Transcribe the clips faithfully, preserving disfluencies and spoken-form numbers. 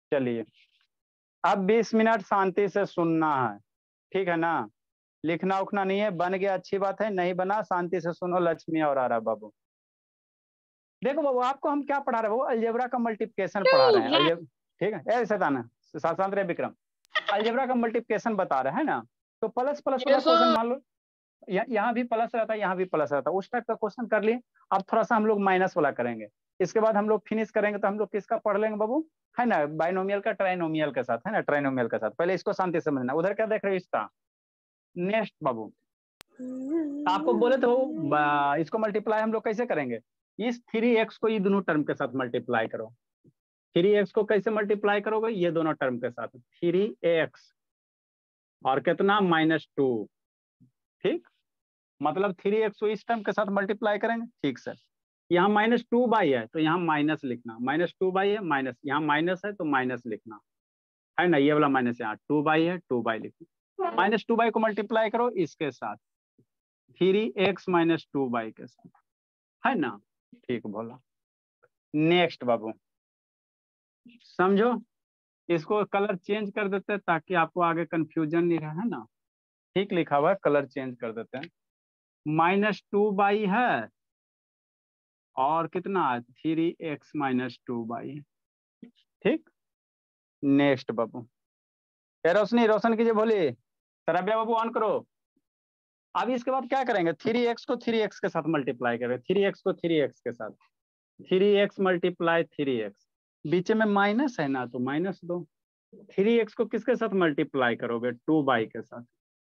चलिए अब बीस मिनट शांति से सुनना है, ठीक है ना, लिखना उखना नहीं है। बन गया अच्छी बात है, नहीं बना शांति से सुनो लक्ष्मी और आरा बाबू। देखो बाबू आपको हम क्या पढ़ा रहे हैं, वो अलजेब्रा का मल्टीप्लिकेशन पढ़ा रहे हैं। अलजेब ठीक है, ए शैतान शांत रहे विक्रम, अलजेब्रा का मल्टीप्लिकेशन बता रहे हैं ना। तो प्लस प्लस वाला क्वेश्चन मान लो यहाँ भी प्लस रहता है, यहाँ भी प्लस रहता है, उस टाइप का क्वेश्चन कर लिए। अब थोड़ा सा हम लोग माइनस वाला करेंगे, इसके बाद हम लोग फिनिश करेंगे। तो हम लोग किसका पढ़ लेंगे बाबू, है ना, बाइनोमियल का ट्राइनोमियल के साथ, है ना, ट्राइनोमियल के साथ। पहले इसको शांति से समझना। उधर क्या देख रहे हो, इसका नेक्स्ट बाबू। आपको बोले तो इसको मल्टीप्लाई हम लोग कैसे करेंगे, इस थ्री एक्स को ये दोनों टर्म के साथ मल्टीप्लाई करो। थ्री एक्स को कैसे मल्टीप्लाई करोगे, ये दोनों टर्म के साथ, थ्री एक्स और कितना माइनस टू, ठीक, मतलब थ्री एक्स को इस टर्म के साथ मल्टीप्लाई करेंगे, ठीक सर। यहाँ माइनस टू बाई है तो यहाँ माइनस लिखना, माइनस टू बाई है माइनस, यहाँ माइनस है तो माइनस लिखना, है ना, ये वाला माइनस, यहाँ टू बाई है टू बाई लिखना। माइनस टू बाई को मल्टीप्लाई करो इसके साथ, three x minus two y के साथ, है ना, ठीक बोला। नेक्स्ट बाबू समझो, इसको कलर चेंज कर देते हैं ताकि आपको आगे कंफ्यूजन नहीं रहे, है ना। ठीक लिखा हुआ है, कलर चेंज कर देते हैं। माइनस टू बाई है और कितना, three x minus two y है, ठीक। नेक्स्ट बाबू, ए रोशनी रोशन कीजिए, बोलिए तरबिया बाबू ऑन करो। अब इसके बाद क्या करेंगे, थ्री एक्स को थ्री एक्स के साथ मल्टीप्लाई करेंगे, थ्री एक्स को थ्री एक्स के साथ, three x multiply three x, बीच में माइनस है ना तो माइनस दो। थ्री एक्स को किसके साथ मल्टीप्लाई करोगे, टू बाई के साथ,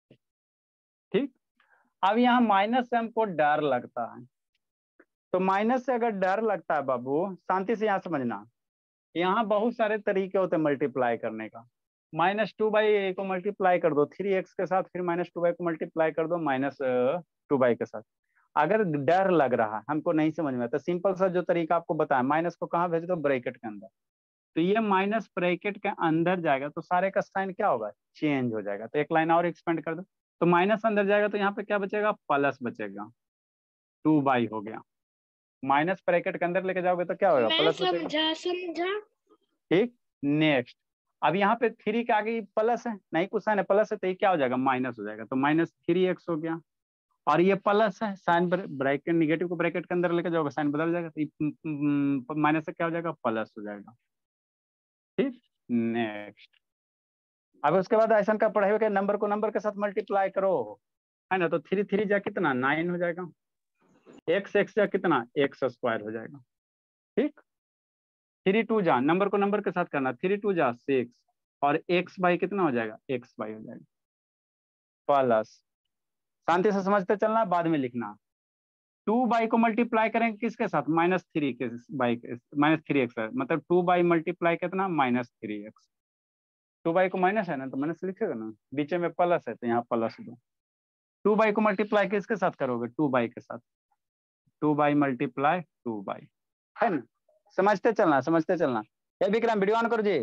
ठीक। अब यहाँ माइनस से हमको डर लगता है, तो माइनस से अगर डर लगता है बाबू, शांति से यहाँ समझना, यहाँ बहुत सारे तरीके होते हैं मल्टीप्लाई करने का। माइनस टू बाई को मल्टीप्लाई कर दो थ्री एक्स के साथ, फिर माइनस टू बाई को मल्टीप्लाई कर दो माइनस टू बाई के साथ। अगर डर लग रहा है, हमको नहीं समझ में आता, सिंपल सा जो तरीका आपको बताया, माइनस को कहाँ भेज दो, ब्रैकेट के अंदर। तो ये माइनस ब्रैकेट के अंदर जाएगा तो सारे का साइन क्या होगा, चेंज हो जाएगा। तो एक लाइन और एक्सपेंड कर दो, तो माइनस अंदर जाएगा तो यहाँ पे क्या बचेगा, प्लस बचेगा, टू बाई हो गया। माइनस ब्रैकेट के अंदर लेके जाओगे तो क्या होगा, प्लस बचेगा। समझा समझा ठीक। नेक्स्ट, अब यहाँ पे थ्री के आगे प्लस है, नहीं कुछ साइन है, प्लस है, तो ये क्या हो जाएगा, माइनस हो जाएगा। तो माइनस थ्री एक्स हो गया, और ये प्लस है, साइन ब्रैकेट निगेटिव को ब्रैकेट के अंदर लेके जाओगे, साइन बदल जाएगा, तो माइनस से क्या हो जाएगा, प्लस हो जाएगा, ठीक। नेक्स्ट, अब उसके बाद ऐसा का पढ़ाई के नंबर को नंबर के साथ मल्टीप्लाई करो, है ना, तो थ्री थ्री जा कितना, नाइन हो जाएगा, एक्स एक्स जा कितना, एक्स स्क्वायर हो जाएगा, ठीक। थ्री टू जा, नंबर को नंबर के साथ करना, थ्री टू जा सिक्स, और एक्स बाई कितना हो जाएगा, एक्स बाई हो जाएगा, प्लस। शांति से समझते चलना, बाद में लिखना। टू बाई को मल्टीप्लाई करेंगे किसके साथ, माइनस थ्री के बाई, माइनस थ्री एक्स, मतलब टू बाई मल्टीप्लाई कितना, minus three x. Two y को माइनस है ना तो माइनस लिखेगा ना, बीच में प्लस है तो यहाँ प्लस दो। टू बाई को मल्टीप्लाई किसके साथ करोगे, टू बाई के साथ, two y multiply two y, है ना। समझते चलना समझते चलना। ये विक्रम वीडियो ऑन करो जी।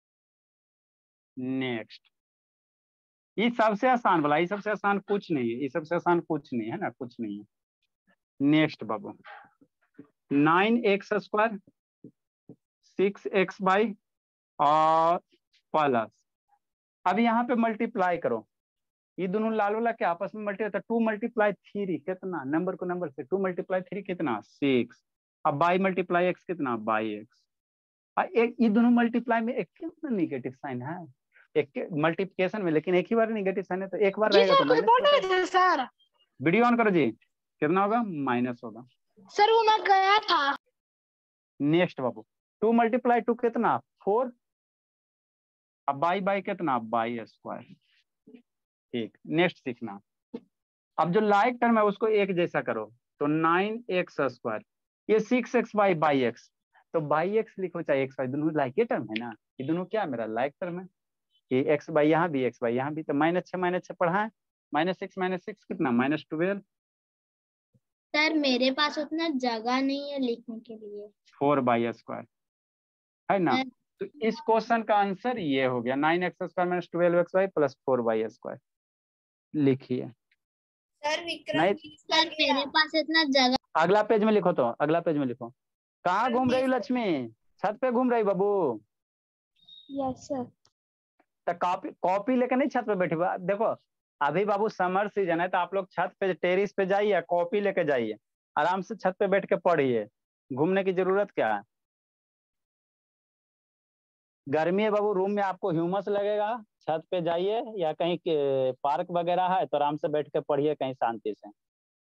नेक्स्ट, ये सबसे आसान वाला, ये सबसे आसान कुछ नहीं है, ये सबसे आसान कुछ नहीं है ना, कुछ नहीं है। नेक्स्ट बाबू, nine x square, six x y और प्लस। अब यहाँ पे मल्टीप्लाई करो, ये दोनों लाल वाला के आपस में मल्टीप्लाई, टू मल्टीप्लाई थ्री कितना, नंबर को नंबर से, टू मल्टीप्लाई थ्री कितना, सिक्स। अब बाई मल्टीप्लाई एक्स कितना, बाई एक्स। एक ये दोनों मल्टीप्लाई में एक कितना निगेटिव साइन है, एक मल्टीप्लिकेशन में, लेकिन एक ही बार निगेटिव साइन है, तो एक बार रहेगा तो माइनस। सर वीडियो ऑन करो जी, कितना होगा, माइनस होगा। सर वो मैं गया था। नेक्स्ट बाबू, टू मल्टीप्लाई टू कितना, फोर। अब बाई बाई कितना, बाई स्क्वायर, ठीक। नेक्स्ट सीखना, अब जो लाइक टर्म है उसको एक जैसा करो, तो नाइन एक्स स्क्वायर, ये six x y y x, तो बाई एक्स लिखो चाहे एक्स बाई, दोनों लाइक ये टर्म है ना, ये दोनों क्या मेरा लाइक टर्म है, ये एक्स बाई यहाँ भी, एक्स बाई यहाँ भी, तो माइनस छः माइनस छः पढ़ा है, माइनस सिक्स माइनस सिक्स कितना, माइनस ट्वेल्व। सर मेरे पास उतना जगह नहीं है लिखने के लिए, फोर बाई स्क्वायर, है ना। तो इस क्वेश्चन का आंसर ये हो गया, nine x square minus twelve x y plus four y square. लिखिए सर विक्रम, सर मेरे पास इतना जगह। अगला पेज में लिखो, तो अगला पेज में लिखो। कहाँ घूम रही लक्ष्मी, छत पे घूम रही बाबू। Yes sir. तो कॉपी कॉपी लेकर नहीं छत पे बैठे हुआ। देखो अभी बाबू समर सीजन है तो आप लोग छत पे टेरिस पे जाइए, कॉपी लेके जाइए, आराम से छत पे बैठ के पढ़िए, घूमने की जरूरत क्या है। गर्मी है बाबू, रूम में आपको ह्यूमस लगेगा, छत पे जाइए या कहीं पार्क वगैरह है तो आराम से बैठ के पढ़िए कहीं शांति से।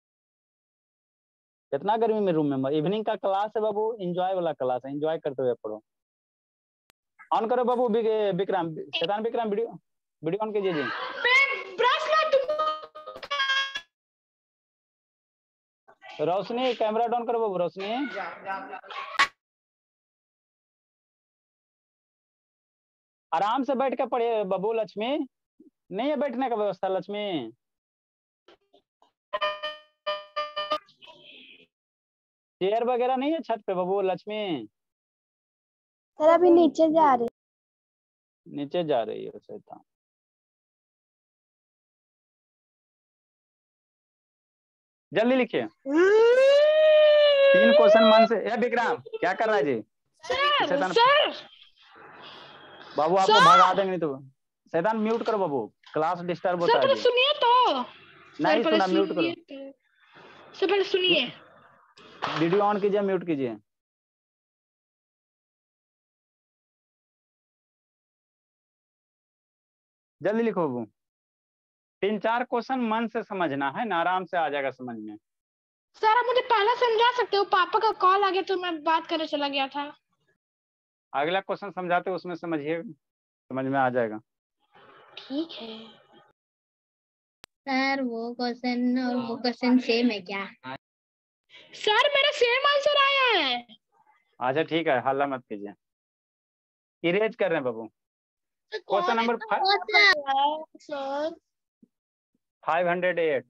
कितना गर्मी में रूम में, इवनिंग का क्लास है बाबू, एंजॉय वाला क्लास है, एंजॉय करते हुए पढ़ो। ऑन करो बाबू विक्रम, शैतान विक्रम वीडियो वीडियो ऑन कीजिए जी। रोशनी कैमरा डाउन करो बाबू, रोशनी। आराम से बैठ के पढ़िए बाबू। लक्ष्मी नहीं है बैठने का व्यवस्था लक्ष्मी? चेयर वगैरह नहीं है छत पे बाबू लक्ष्मी? सर अभी नीचे जा रहे। नीचे जा रही है शैतान। जल्दी लिखिए। तीन क्वेश्चन मन से। ए विक्रम क्या कर रहा है जी? सर सर बाबू आपको भगा देंगे नहीं तो। शैतान म्यूट करो बाबू, क्लास डिस्टर्ब होता है जी। सुनिए तो। नहीं सुना, म्यूट करो। सर पहले सुनिए। वीडियो ऑन कीजिए, म्यूट कीजिए। जल्दी लिखो बाबू। तीन चार क्वेश्चन मन से समझना है ना, आराम से आ जाएगा समझ में। सर आप मुझे पहले समझा सकते हो? पापा का कॉल आ गया तो मैं बात करने चला गया था। अगला क्वेश्चन समझाते उसमें समझिए, समझ में आ जाएगा। ठीक है सर वो क्वेश्चन और वो क्वेश्चन सेम है क्या? सर मेरा सेम आंसर आया है। अच्छा ठीक है, हल्ला मत कीजिए, इरेज कर रहे हैं बाबू। Question number sir five hundred eight.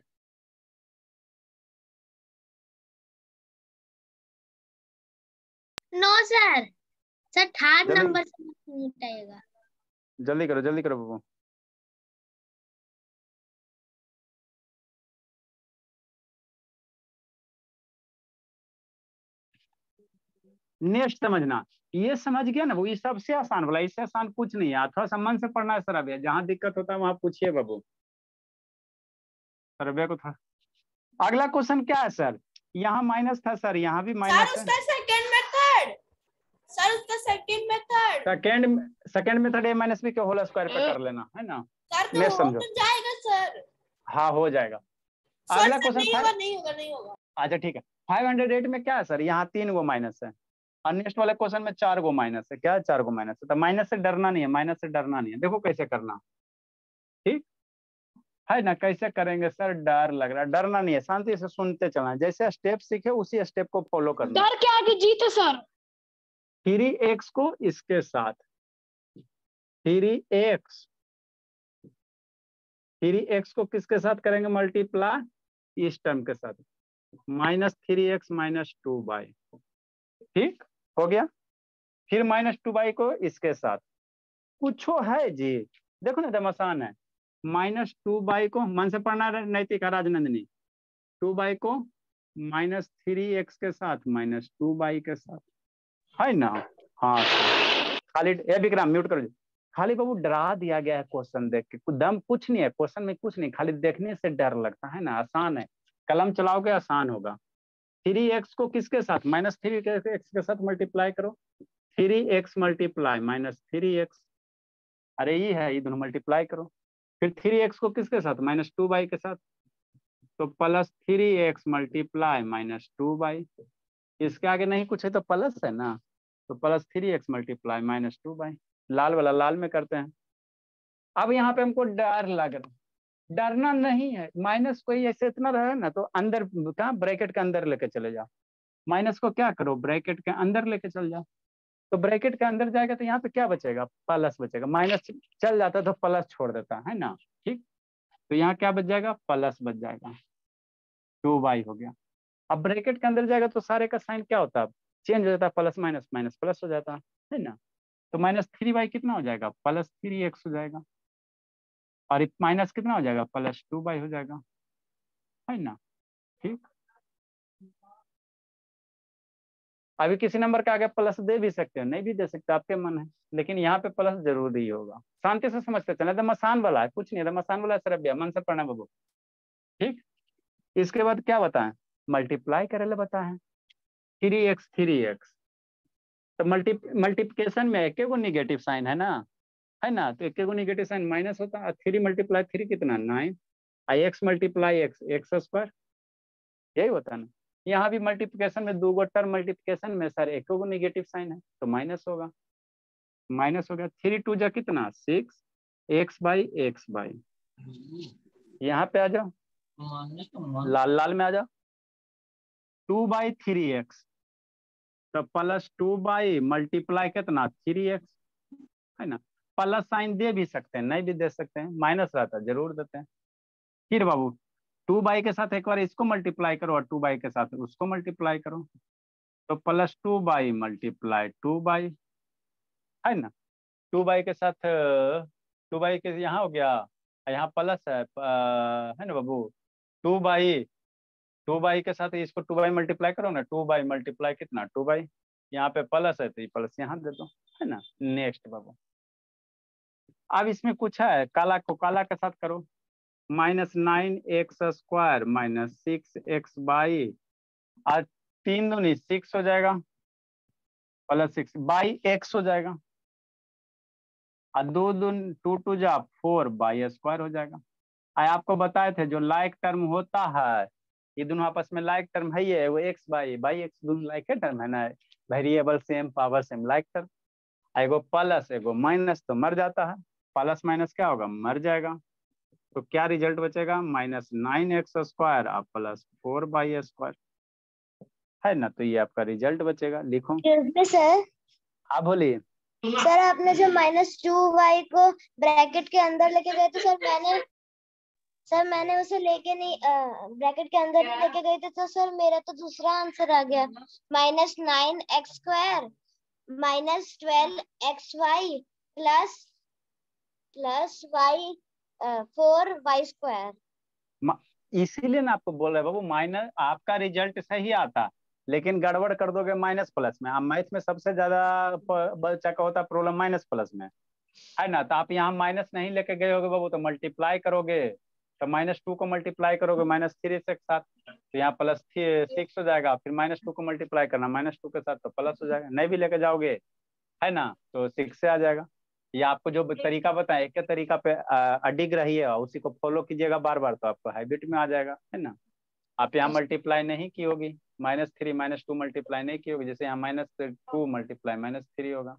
No sir, sir third जल्दी नंबर से उठाएगा। जल्दी करो, जल्दी करो बाबू। नेक्स्ट समझना, ये समझ गया ना वो, ये सबसे आसान वाला, इससे आसान कुछ नहीं है। थोड़ा सा मन से पढ़ना है सर। अभी जहां दिक्कत होता है वहां पूछिए बाबू। सर को था। अगला क्वेश्चन क्या है सर? यहाँ माइनस था सर, यहाँ भी माइनस है। सेकंड मेथड सर, उसका second method second second method a minus b के होल स्क्वायर पे कर लेना है ना। नेक्स्ट समझो। जाएगा सर। हाँ हो जाएगा। अगला क्वेश्चन नहीं होगा नहीं होगा नहीं होगा। अच्छा ठीक है। फाइव हंड्रेड एट में क्या है सर? यहाँ तीन गो माइनस है और नेक्स्ट वाले क्वेश्चन में चार गो माइनस है। क्या है? चार गो माइनस है। तो माइनस से डरना नहीं है, माइनस से डरना नहीं है। देखो कैसे करना, ठीक है ना? कैसे करेंगे सर? डर लग रहा है, डरना नहीं है, शांति से सुनते चलना। जैसे स्टेप सीखे उसी स्टेप को फॉलो करना। डर के आगे जीत है सर। थ्री एक्स को इसके साथ, थ्री एक्स थ्री एक्स को किसके साथ करेंगे मल्टीप्लाई? इस टर्म के साथ, minus three x minus two y. ठीक हो गया। फिर माइनस टू बाई को इसके साथ, कुछो है जी, देखो ना एकदम आसान है। माइनस टू बाई को मन से पढ़ना है नैतिक राजनंदिनी। टू बाई को माइनस थ्री एक्स के साथ माइनस टू बाई के साथ, है ना? हाँ खाली ए विक्रम म्यूट करो। खाली बाबू डरा दिया गया है क्वेश्चन देख के, दम कुछ नहीं है क्वेश्चन में, कुछ नहीं, खाली देखने से डर लगता है ना। आसान है, कलम चलाओगे आसान होगा। थ्री एक्स को किसके साथ? माइनस थ्री एक्स के साथ मल्टीप्लाई करो। Three x multiply minus three x, अरे ये है, ये दोनों मल्टीप्लाई करो। फिर थ्री एक्स को किसके साथ? माइनस टू बाई के साथ, तो plus three x multiply minus two y. इसके आगे नहीं कुछ है तो प्लस है ना, तो plus three x multiply minus two y. लाल वाला लाल में करते हैं। अब यहाँ पे हमको डर लग रहा, डरना नहीं है। माइनस कोई ऐसे इतना रहे ना तो अंदर, कहाँ ब्रैकेट के अंदर लेके चले जाओ। माइनस को क्या करो, ब्रैकेट के अंदर लेके चल जाओ। तो ब्रैकेट के अंदर जाएगा तो यहाँ पे क्या बचेगा? प्लस बचेगा। माइनस चल जाता तो प्लस छोड़ देता है ना, ठीक। तो यहाँ क्या बच जाएगा? प्लस बच जाएगा, टू बाई हो गया। अब ब्रैकेट के अंदर जाएगा तो सारे का साइन क्या होता है? चेंज हो जाता है, प्लस माइनस माइनस प्लस हो जाता है ना। तो माइनस थ्री बाई कितना हो जाएगा? प्लस थ्री एक्स हो जाएगा। और माइनस कितना हो जाएगा? प्लस टू बाई हो जाएगा, है ना, ठीक। अभी किसी नंबर के आगे प्लस दे भी सकते हो, नहीं भी दे सकते, आपके मन है, लेकिन यहाँ पे प्लस जरूरी होगा। शांति से समझते चले, तो मसान वाला है, कुछ नहीं है, मसान वाला सरब्या, मन से पढ़ना बाबू। ठीक, इसके बाद क्या बताएं, मल्टीप्लाई करे बताएं, थ्री एक्स थ्री एक्स, तो मल्टी मल्टीप्लिकेशन में एक को निगेटिव साइन है ना, है ना, तो एक को निगेटिव साइन माइनस होता है। थ्री मल्टीप्लाई थ्री कितना, नाइन, आई x multiply x, x square, यही होता है ना। यहाँ भी मल्टीप्लिकेशन में दो गो टर्म मल्टीप्लिकेशन में सर एक को निगेटिव साइन है तो माइनस होगा, माइनस हो गया। थ्री टू जा कितना, six, x y x y, यहाँ पे आ जाओ, लाल लाल में आ जाओ, टू बाई थ्री एक्स, तो प्लस टू बाई मल्टीप्लाई कितना, थ्री एक्स, है ना। प्लस साइन दे भी सकते हैं, नहीं भी दे सकते हैं, माइनस रहता है जरूर देते हैं। फिर बाबू टू बाई के साथ एक बार इसको मल्टीप्लाई करो और टू बाई के साथ उसको मल्टीप्लाई करो, तो plus two y multiply two y, है ना। टू बाई के साथ टू बाई के यहाँ हो गया, यहाँ प्लस है है ना बाबू, टू बाई टू बाई के साथ इसको टू बाई मल्टीप्लाई करो ना, टू बाई मल्टीप्लाई कितना, टू बाई, यहाँ पे प्लस है तो ये प्लस यहाँ दे दो, है ना। नेक्स्ट बाबू, अब इसमें कुछ है, काला को काला के साथ करो, minus nine x square minus six x y, आज तीन दूनी सिक्स हो जाएगा, प्लस सिक्स बाई एक्स हो जाएगा, और दो दून टू टू जा फोर बाई स्क्वायर हो जाएगा। आए आपको बताए थे जो लाइक टर्म होता है, ये दोनों आपस में लाइक टर्म है, ये वो एक्स बाई बाई एक्स दोनों लाइक है टर्म है ना, variable same power same like term, एगो प्लस एगो माइनस तो मर जाता है, प्लस माइनस क्या होगा, मर जाएगा, तो क्या रिजल्ट बचेगा, माइनस नाइन एक्स स्क्वायर और प्लस फोर बाई स्क्वायर, है ना, तो ये आपका रिजल्ट बचेगा। लिखो सर। आप बोलिए। सर आपने जो माइनस टू वाई को ब्रैकेट के अंदर लेके गए थे सर, मैंने सर मैंने उसे लेके नहीं ब्रैकेट के अंदर नहीं लेके गए थे, तो सर मेरा तो दूसरा आंसर आ गया, minus nine x square minus twelve x y plus plus y four y square. इसीलिए ना आपको बोल रहे बाबू, माइनस आपका रिजल्ट सही आता, लेकिन गड़बड़ कर दोगे माइनस प्लस में। आप मैथ में सबसे ज्यादा बच्चा का होता प्रॉब्लम माइनस प्लस में, है ना, तो आप यहाँ माइनस नहीं लेके गए होगे बाबू, तो मल्टीप्लाई करोगे तो माइनस टू को मल्टीप्लाई करोगे माइनस थ्री से साथ, तो यहाँ प्लस सिक्स हो जाएगा, फिर माइनस टू को मल्टीप्लाई करना माइनस टू के साथ तो प्लस हो जाएगा, नहीं भी लेके जाओगे, है ना, तो सिक्स से आ जाएगा। ये आपको जो तरीका बताया एक तरीका पे अडिग रहिए, उसी को फॉलो कीजिएगा बार बार, तो आपको हैबिट में आ जाएगा, है ना। आप यहाँ मल्टीप्लाई नहीं की होगी, minus three minus two multiply नहीं की होगी, जैसे यहाँ minus two multiply minus three होगा,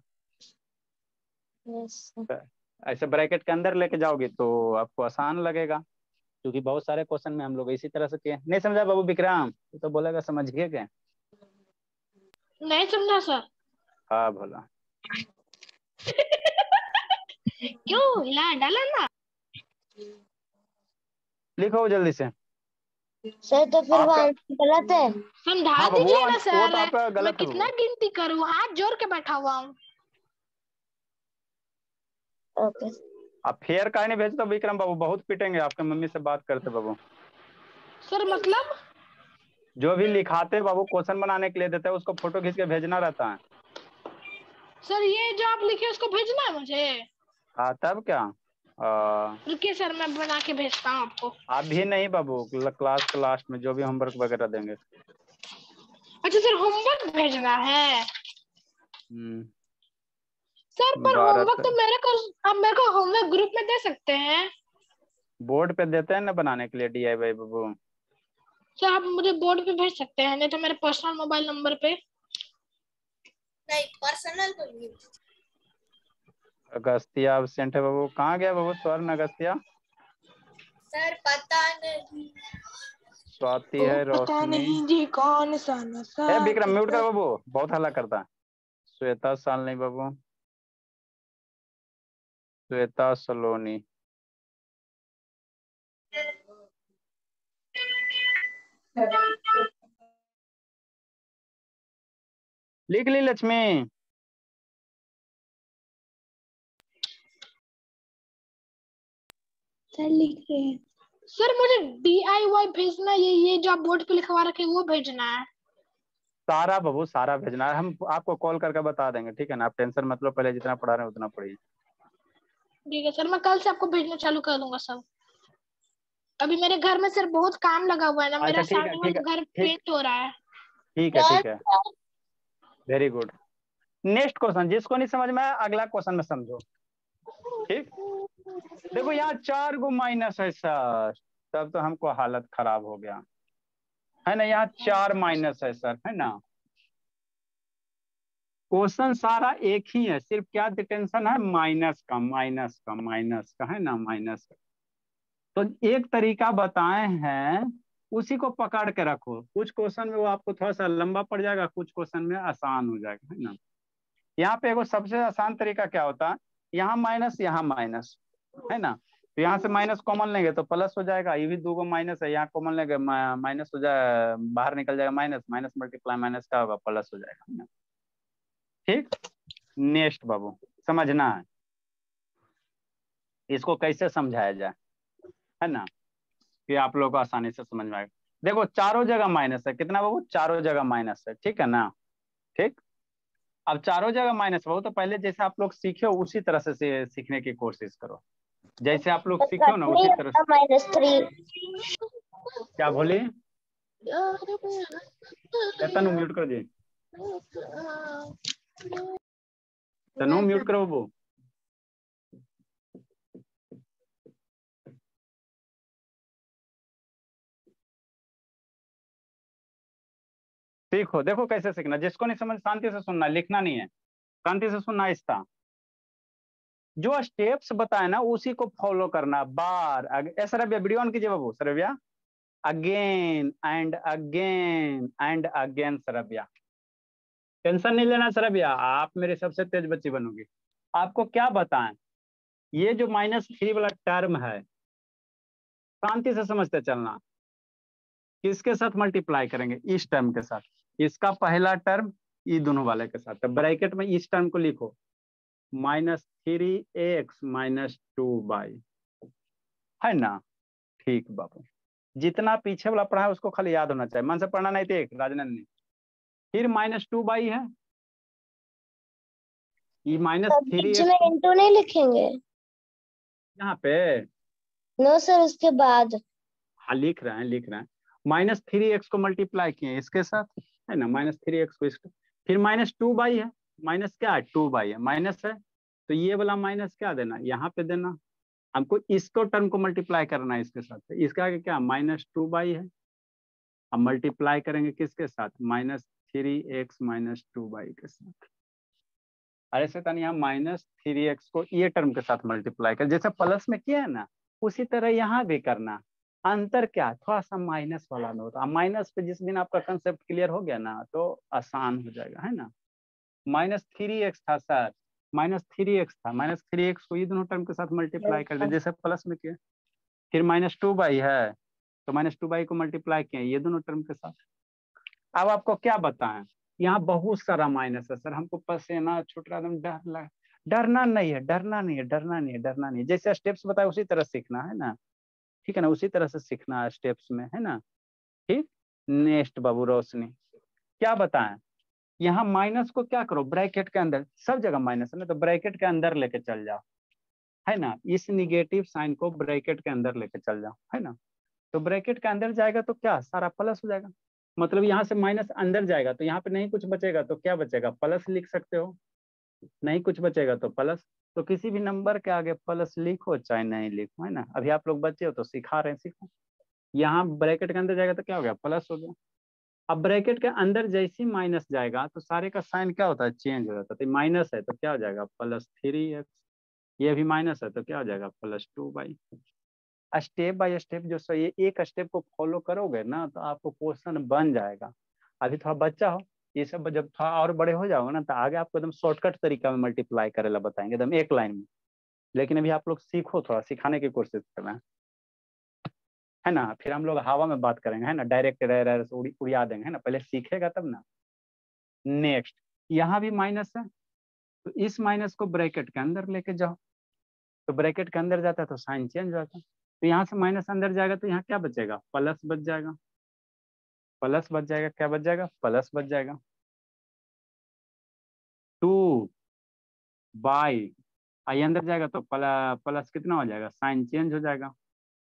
ऐसे ब्रैकेट के अंदर लेके जाओगे तो आपको आसान लगेगा, क्योंकि बहुत सारे क्वेश्चन में हम लोग इसी तरह से किए। नहीं समझा बाबू विक्रम, तो बोलेगा समझिए क्या, नहीं समझा सर। हाँ बोला क्यों हिला डाला ना, लिखो जल्दी से। सर तो फिर वो गलत है, समझा हाँ दीजिए ना वो सर, तो आपका मैं गलत है कितना गिनती करूँ, हाथ जोड़ के बैठा हुआ हूँ। ओके आप फेयर काहे नहीं भेजते विक्रम बाबू, बहुत पिटेंगे, आपके मम्मी से बात करते बाबू। सर मतलब जो भी लिखाते बाबू क्वेश्चन बनाने के लिए देते हैं, उसको फोटो खींच के भेजना रहता है। सर ये जो आप लिखे उसको भेजना है मुझे? हाँ तब क्या, रुकिए सर मैं बना के भेजता हूँ आपको। आप भी नहीं बाबू, क्लास के लास्ट में जो भी होमवर्क वगैरह देंगे। अच्छा सर होमवर्क भेजना है? हम्म सर पर होमवर्क तो मेरे को, आप मेरे को होमवर्क ग्रुप में दे सकते हैं? बोर्ड पे देते हैं ना बनाने के लिए डीआईवाई बाबू। सर आप मुझे बोर्ड पे भेज सकते हैं, नहीं तो मेरे पर्सनल मोबाइल नंबर पे। नहीं पर्सनल तो नहीं। अगस्तिया एब्सेंट है बाबू, कहाँ गया बाबू स्वर्ण अगस्तिया? सर पता नहीं। स्वाति है, पता रोशनी नहीं जी कौन सा नशा। है, विक्रम म्यूट कर बाबू, बहुत हल्ला करता है। श्वेता सालनी बाबू, श्वेता सलोनी, लिख ली लक्ष्मी? सर लिख रहे हैं। सर मुझे डी आई वाई भेजना, ये ये जो आप बोर्ड पे लिखवा रखे वो भेजना है। सारा बाबू सारा भेजना है, हम आपको कॉल करके बता देंगे, ठीक है ना, आप टेंशन मत लो, पहले जितना पढ़ा रहे हैं उतना पढ़िए। ठीक है सर, मैं कल से आपको भेजना चालू कर दूंगा सब। अभी मेरे घर में सर बहुत काम लगा हुआ है ना, अच्छा मेरा ठीक है सामने ठीक है वाला घर ठीक पेंट हो रहा है। ठीक है ठीक है, वेरी गुड। नेक्स्ट क्वेश्चन, जिसको नहीं समझ में आया अगला क्वेश्चन में समझो, ठीक। देखो यहाँ चार गो माइनस है सर, तब तो हमको हालत खराब हो गया है ना, यहाँ चार माइनस है सर, है ना। क्वेश्चन सारा एक ही है, सिर्फ क्या टेंशन है, माइनस का माइनस का माइनस का, है ना, माइनस का। तो एक तरीका बताए हैं, उसी को पकड़ के रखो, कुछ क्वेश्चन में वो आपको थोड़ा सा लंबा पड़ जाएगा, कुछ क्वेश्चन में आसान हो जाएगा, है ना। यहाँ पे एगो सबसे आसान तरीका क्या होता है, यहाँ माइनस यहाँ माइनस, है ना, तो यहाँ से माइनस कॉमन लेंगे तो प्लस हो जाएगा, ये भी दो गो माइनस है, यहाँ कॉमन लेंगे माइनस हो जाए, बाहर निकल जाएगा माइनस, माइनस मल्टीप्लाई माइनस का होगा प्लस हो जाएगा, है ना। ठीक, नेक्स्ट बाबू समझना है, इसको कैसे समझाया जाए, है ना, कि आप लोग को आसानी से समझ में आएगा। देखो चारों जगह माइनस है, कितना बाबू, चारों जगह माइनस है, ठीक है ना। ठीक, अब चारों जगह माइनस बाबू, तो पहले जैसे आप लोग सीखे हो उसी तरह से सीखने की कोशिश करो, जैसे आप लोग सीखे हो ना उसी तरह से। Minus three. क्या बोली, तनु म्यूट कर दिए, तनु म्यूट करो बाबू। सीखो, देखो कैसे सीखना, जिसको नहीं समझ शांति से सुनना, लिखना नहीं है, शांति से सुनना, आहिस्ता, जो स्टेप्स बताए ना उसी को फॉलो करना, बार सरव्या वीडियो ऑन कीजिए बाबू, Sarvya again and again and again, Sarvya tension नहीं लेना सरव्या, आप मेरे सबसे तेज बच्ची बनोगी। आपको क्या बताएं, ये जो माइनस थ्री वाला टर्म है, शांति से समझते चलना, किसके साथ मल्टीप्लाई करेंगे, इस टर्म के साथ, इसका पहला टर्म ये दोनों वाले के साथ, तो ब्रैकेट में इस टर्म को लिखो, minus three x minus two y, है ना। ठीक बाबू, जितना पीछे वाला पढ़ा है उसको खाली याद होना चाहिए, मन से पढ़ना नहीं, देख राजनंद ने, फिर माइनस टू बाई है, ये माइनस थ्री में इंटू नहीं लिखेंगे यहाँ पे, नो सर, उसके बाद हाँ लिख रहे हैं लिख रहे हैं, माइनस थ्री एक्स को मल्टीप्लाई किए इसके साथ, है ना, माइनस थ्री एक्स को इसको, फिर माइनस टू बाई है, माइनस क्या है, टू बाई है, माइनस है, तो ये वाला माइनस क्या देना, यहाँ पे देना, हमको इसको टर्म को मल्टीप्लाई करना है इसके साथ, तो इसका आगे क्या, माइनस टू बाई है, अब मल्टीप्लाई करेंगे किसके साथ, minus three x minus two y के साथ। अरे शैतान, यहाँ माइनस थ्री एक्स को ये टर्म के साथ मल्टीप्लाई कर, जैसे प्लस में किया है ना उसी तरह यहाँ भी करना, अंतर क्या, थोड़ा सा माइनस वाला में होता, माइनस पे जिस दिन आपका कंसेप्ट क्लियर हो गया ना तो आसान हो जाएगा, है ना। माइनस थ्री एक्स था सर, माइनस थ्री एक्स था, माइनस थ्री एक्स को ये दोनों टर्म के साथ मल्टीप्लाई कर दे जैसे प्लस में किया, फिर माइनस टू बाई है तो माइनस टू बाई को मल्टीप्लाई किया ये दोनों टर्म के साथ। अब आपको क्या बताएं, यहाँ बहुत सारा माइनस है सर, हमको पसीना छूट रहा, एकदम डर लग, डरना नहीं है, डरना नहीं है, डरना नहीं है, डरना नहीं है, जैसे स्टेप्स बताए उसी तरह सीखना है ना, ठीक है ना, उसी तरह से सीखना है स्टेप्स में, है ना। ठीक, नेक्स्ट बाबू रोशनी, क्या बताएं, यहाँ माइनस को क्या करो, ब्रैकेट के अंदर, सब जगह माइनस है ना, तो ब्रैकेट के अंदर लेके चल जाओ, है ना, इस निगेटिव साइन को ब्रैकेट के अंदर लेके चल जाओ, है ना, तो ब्रैकेट के अंदर जाएगा तो क्या, सारा प्लस हो जाएगा, मतलब यहाँ से माइनस अंदर जाएगा तो यहाँ पे नहीं कुछ बचेगा, तो क्या बचेगा, प्लस लिख सकते हो, नहीं कुछ बचेगा तो प्लस, तो किसी भी नंबर के आगे प्लस लिखो चाहे नहीं लिखो, है ना, अभी आप लोग बच्चे हो तो सिखा रहे हैं, सीखो, यहाँ ब्रैकेट के अंदर जाएगा तो क्या हो गया, प्लस हो गया। अब ब्रैकेट के अंदर जैसे ही माइनस जाएगा तो सारे का साइन क्या होता है, चेंज हो जाता है, तो माइनस है तो क्या हो जाएगा, प्लस थ्री एक्स, ये भी माइनस है तो क्या हो जाएगा, plus two y. Step by step जो सही है, एक स्टेप को फॉलो करोगे ना तो आपको क्वेश्चन बन जाएगा। अभी थोड़ा बच्चा हो, ये सब जब थोड़ा और बड़े हो जाओगे ना तो आगे आपको एकदम शॉर्टकट तरीका में मल्टीप्लाई करेला बताएंगे, एकदम एक लाइन में, लेकिन अभी आप लोग सीखो, थोड़ा सिखाने की कोशिश करना, है ना, फिर हम लोग हवा में बात करेंगे, है ना, डायरेक्ट रह रह से उड़ी उड़िया देंगे, है ना, पहले सीखेगा तब ना। नेक्स्ट, यहाँ भी माइनस है तो इस माइनस को ब्रैकेट के अंदर लेके जाओ, तो ब्रैकेट के अंदर जाता है तो साइन चेंज हो जाता है, तो यहाँ से माइनस अंदर जाएगा तो यहाँ क्या बचेगा, प्लस बच जाएगा, प्लस बच जाएगा, क्या बच जाएगा, प्लस बच जाएगा। टू बाई आई अंदर जाएगा तो प्लस प्लस कितना हो जाएगा, साइन चेंज हो जाएगा,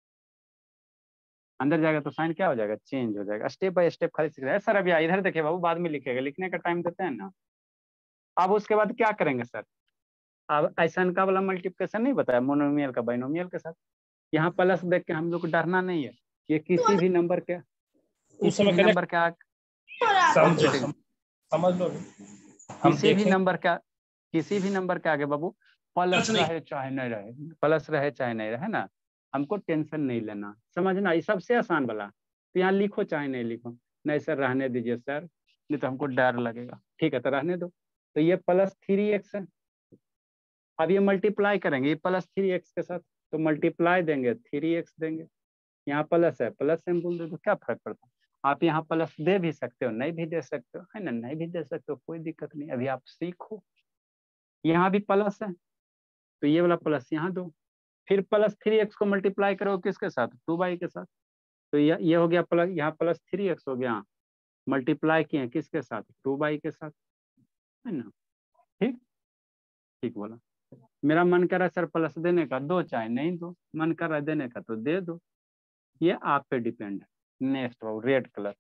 अंदर जाएगा तो साइन क्या हो जाएगा, चेंज हो जाएगा। स्टेप बाय स्टेप खाली सीख रहे हैं सर। अभी इधर देखिए बाबू, बाद में लिखेगा, लिखने का टाइम देते हैं ना। अब उसके बाद क्या करेंगे सर, अब ऐसा का वाला मल्टीप्लिकेशन नहीं बताया, मोनोमियल का बाइनोमियल के साथ। यहाँ प्लस देख के हम लोग को डरना नहीं है, ये किसी भी नंबर के किसी भी नंबर का समझ लो, किसी भी नंबर का किसी भी नंबर के आगे बाबू प्लस रहे चाहे नहीं रहे, प्लस रहे चाहे नहीं रहे ना, हमको टेंशन नहीं लेना, समझना। ये सबसे आसान वाला, तो यहाँ लिखो चाहे नहीं लिखो। नहीं सर रहने दीजिए सर, नहीं तो हमको डर लगेगा। ठीक है तो रहने दो। तो ये प्लस थ्री एक्स है, अब ये मल्टीप्लाई करेंगे ये प्लस थ्री एक्स के साथ, तो मल्टीप्लाई देंगे थ्री एक्स देंगे। यहाँ प्लस है, प्लस सिंबल दे दो, क्या फर्क पड़ता है। आप यहाँ प्लस दे भी सकते हो, नहीं भी दे सकते हो, है ना, नहीं भी दे सकते हो, कोई दिक्कत नहीं, अभी आप सीखो। यहाँ भी प्लस है तो ये वाला प्लस यहाँ दो, फिर प्लस थ्री एक्स को मल्टीप्लाई करो किसके साथ, टू बाई के साथ। तो ये ये हो गया प्लस, यहाँ प्लस थ्री एक्स हो गया, मल्टीप्लाई किए किसके साथ, टू बाई के साथ, है ना। ठीक ठीक बोला। मेरा मन कर रहा है सर प्लस देने का, दो चाहे नहीं दो, मन कर रहा है देने का तो दे दो, ये आप पे डिपेंड है। नेक्स्ट वो रेड कलर।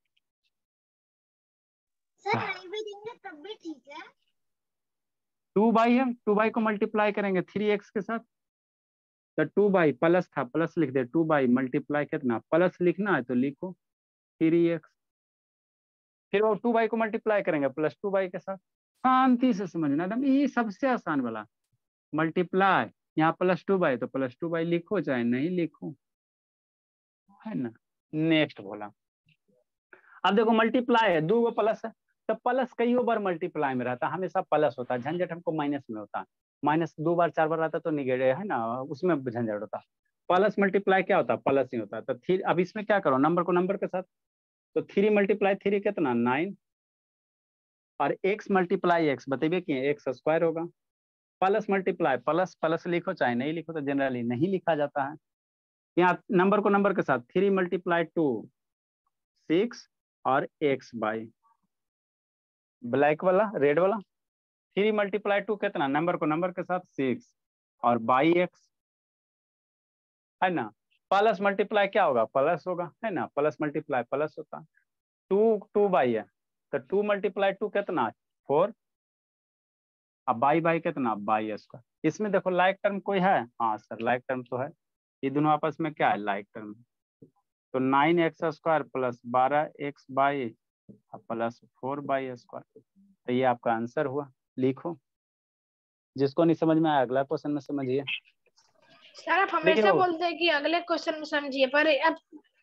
सर नहीं भी देंगे तब भी ठीक है। टू बाई है, टू बाई को मल्टीप्लाई करेंगे थ्री एक्स के साथ, तो टू बाई प्लस था, प्लस लिख दे, टू बाई मल्टीप्लाई कितना, प्लस लिखना है तो लिखो थ्री एक्स, फिर वो टू बाई को मल्टीप्लाई करेंगे प्लस टू बाई के साथ। शांति से समझना एकदम, ये सबसे आसान वाला मल्टीप्लाई, यहाँ प्लस टू बाई तो प्लस टू बाई लिखो चाहे नहीं लिखो, है ना। नेक्स्ट बोला, अब देखो मल्टीप्लाई है, दो गो प्लस है, तो प्लस कई बार मल्टीप्लाई में रहता है, हमेशा प्लस होता है, झंझट हमको माइनस में होता है। माइनस दो बार चार बार रहता तो निगेटिव है ना, उसमें झंझट होता। प्लस मल्टीप्लाई क्या होता है, प्लस ही होता है। तो थ्री, अब इसमें क्या करो, नंबर को नंबर के साथ, तो थ्री मल्टीप्लाई थ्री कितना, नाइन, और एक्स मल्टीप्लाई एक्स बताइए कि एक्स स्क्वायर होगा। प्लस मल्टीप्लाई प्लस, प्लस लिखो चाहे नहीं लिखो, तो जनरली नहीं लिखा जाता है। यहाँ नंबर को नंबर के साथ, थ्री मल्टीप्लाई टू सिक्स, और एक्स बाई ब्लैक वाला रेड वाला, थ्री मल्टीप्लाई टू कितना, नंबर को नंबर के साथ सिक्स, और बाई एक्स, है ना। प्लस मल्टीप्लाई क्या होगा, प्लस होगा, है ना, प्लस मल्टीप्लाई प्लस होता है। टू टू बाई है, तो टू मल्टीप्लाई टू कितना, फोर, अब बाई बाई कितना, बाई स्क्वायर। इसमें देखो लाइक टर्म कोई है, हाँ सर लाइक टर्म तो है, ये दोनों आपस में क्या है, लाइक टर्म। तो नाइन एक्स स्क्वायर प्लस बारह x y plus four y square, तो ये आपका आंसर हुआ। लिखो, जिसको नहीं समझ में आया अगला क्वेश्चन में समझिए। सर आप हमेशा बोलते हैं कि अगले क्वेश्चन में समझिए, पर अब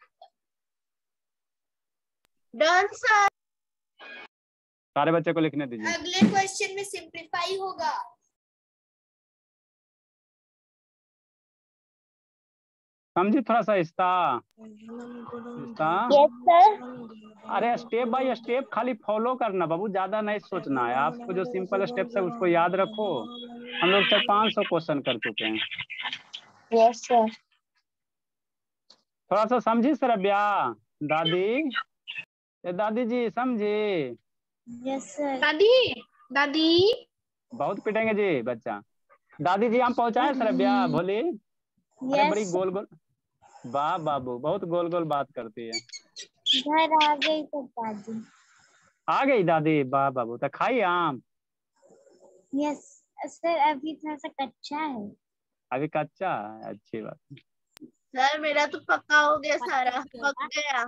डन सर, सारे बच्चे को लिखने दीजिए। अगले क्वेश्चन में सिंपलीफाई होगा। समझी थोड़ा सा इसका इसका यस सर। अरे स्टेप बाय स्टेप खाली फॉलो करना बाबू, ज्यादा नहीं सोचना है आपको। जो सिंपल स्टेप्स है उसको याद रखो। हम लोग चार पाँच सौ क्वेश्चन कर चुके हैं। Yes sir. थोड़ा सा समझी सरब्या दादी, ए दादी जी समझी। Yes sir. दादी दादी बहुत पिटेंगे जी बच्चा। दादी जी हम पहुंचाए सरब्या भोली। अरे बड़ी गोल गोल, वाह बाबू बहुत गोल गोल बात करती है। घर आ गई तो दादी आ गई दादी, वाह बाबू। तो खाई आम। यस सर, अभी थोड़ा सा कच्चा है। अभी कच्चा है, अच्छी बात। सर मेरा तो पक्का हो गया, सारा पक गया।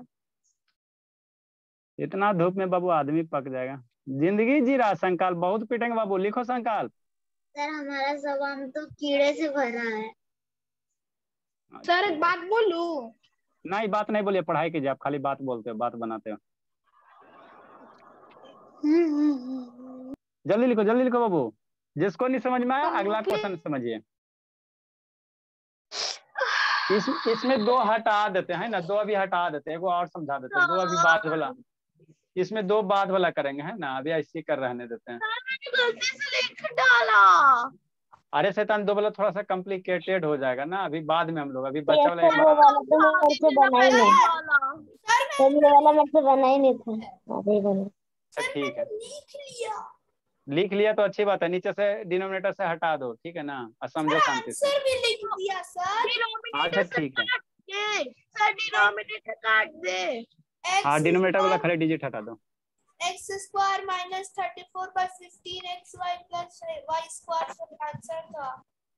इतना धूप में बाबू आदमी पक जाएगा। जिंदगी जी रहा संकल्प, बहुत पिटेंगे बाबू। लिखो संकल्प। सर हमारा सब आम तो कीड़े से भरा है। सर एक बात बोलूं? नहीं बात नहीं बोलिए, पढ़ाई कीजिए। आप खाली बात बोलते हो, बात बनाते हो। जल्दी लिखो जल्दी लिखो बाबू। जिसको नहीं समझ में आया अगला क्वेश्चन समझिए। इस इसमें दो हटा देते हैं ना, दो अभी हटा देते हैं, एगो और समझा देते हैं। दो अभी बाद वाला, इसमें दो बाद वाला करेंगे, है ना। अभी ऐसे कर रहने देते हैं। गलती से लिख डाला। अरे शैतान दो वाला थोड़ा सा कॉम्प्लिकेटेड हो जाएगा ना, अभी बाद में हम लोग, अभी बच्चा वाला ये एक वो वाला तो मेरे से बना ही नहीं, सर तो ये वाला मेरे से बना ही नहीं था, अभी बना। अच्छा ठीक है, लिख लिया लिख लिया तो अच्छी बात है, नीचे से डिनोमिनेटर से हटा दो, ठीक है ना, और समझो शांति से। सर भी लिख दिया सर। अच्छा ठीक है, सर डिनोमिनेटर काट दे। हाँ डिनोमिनेटर वाला खाली डिजिट हटा दो। X square minus thirty four y fifteen x y plus y square sir answer था।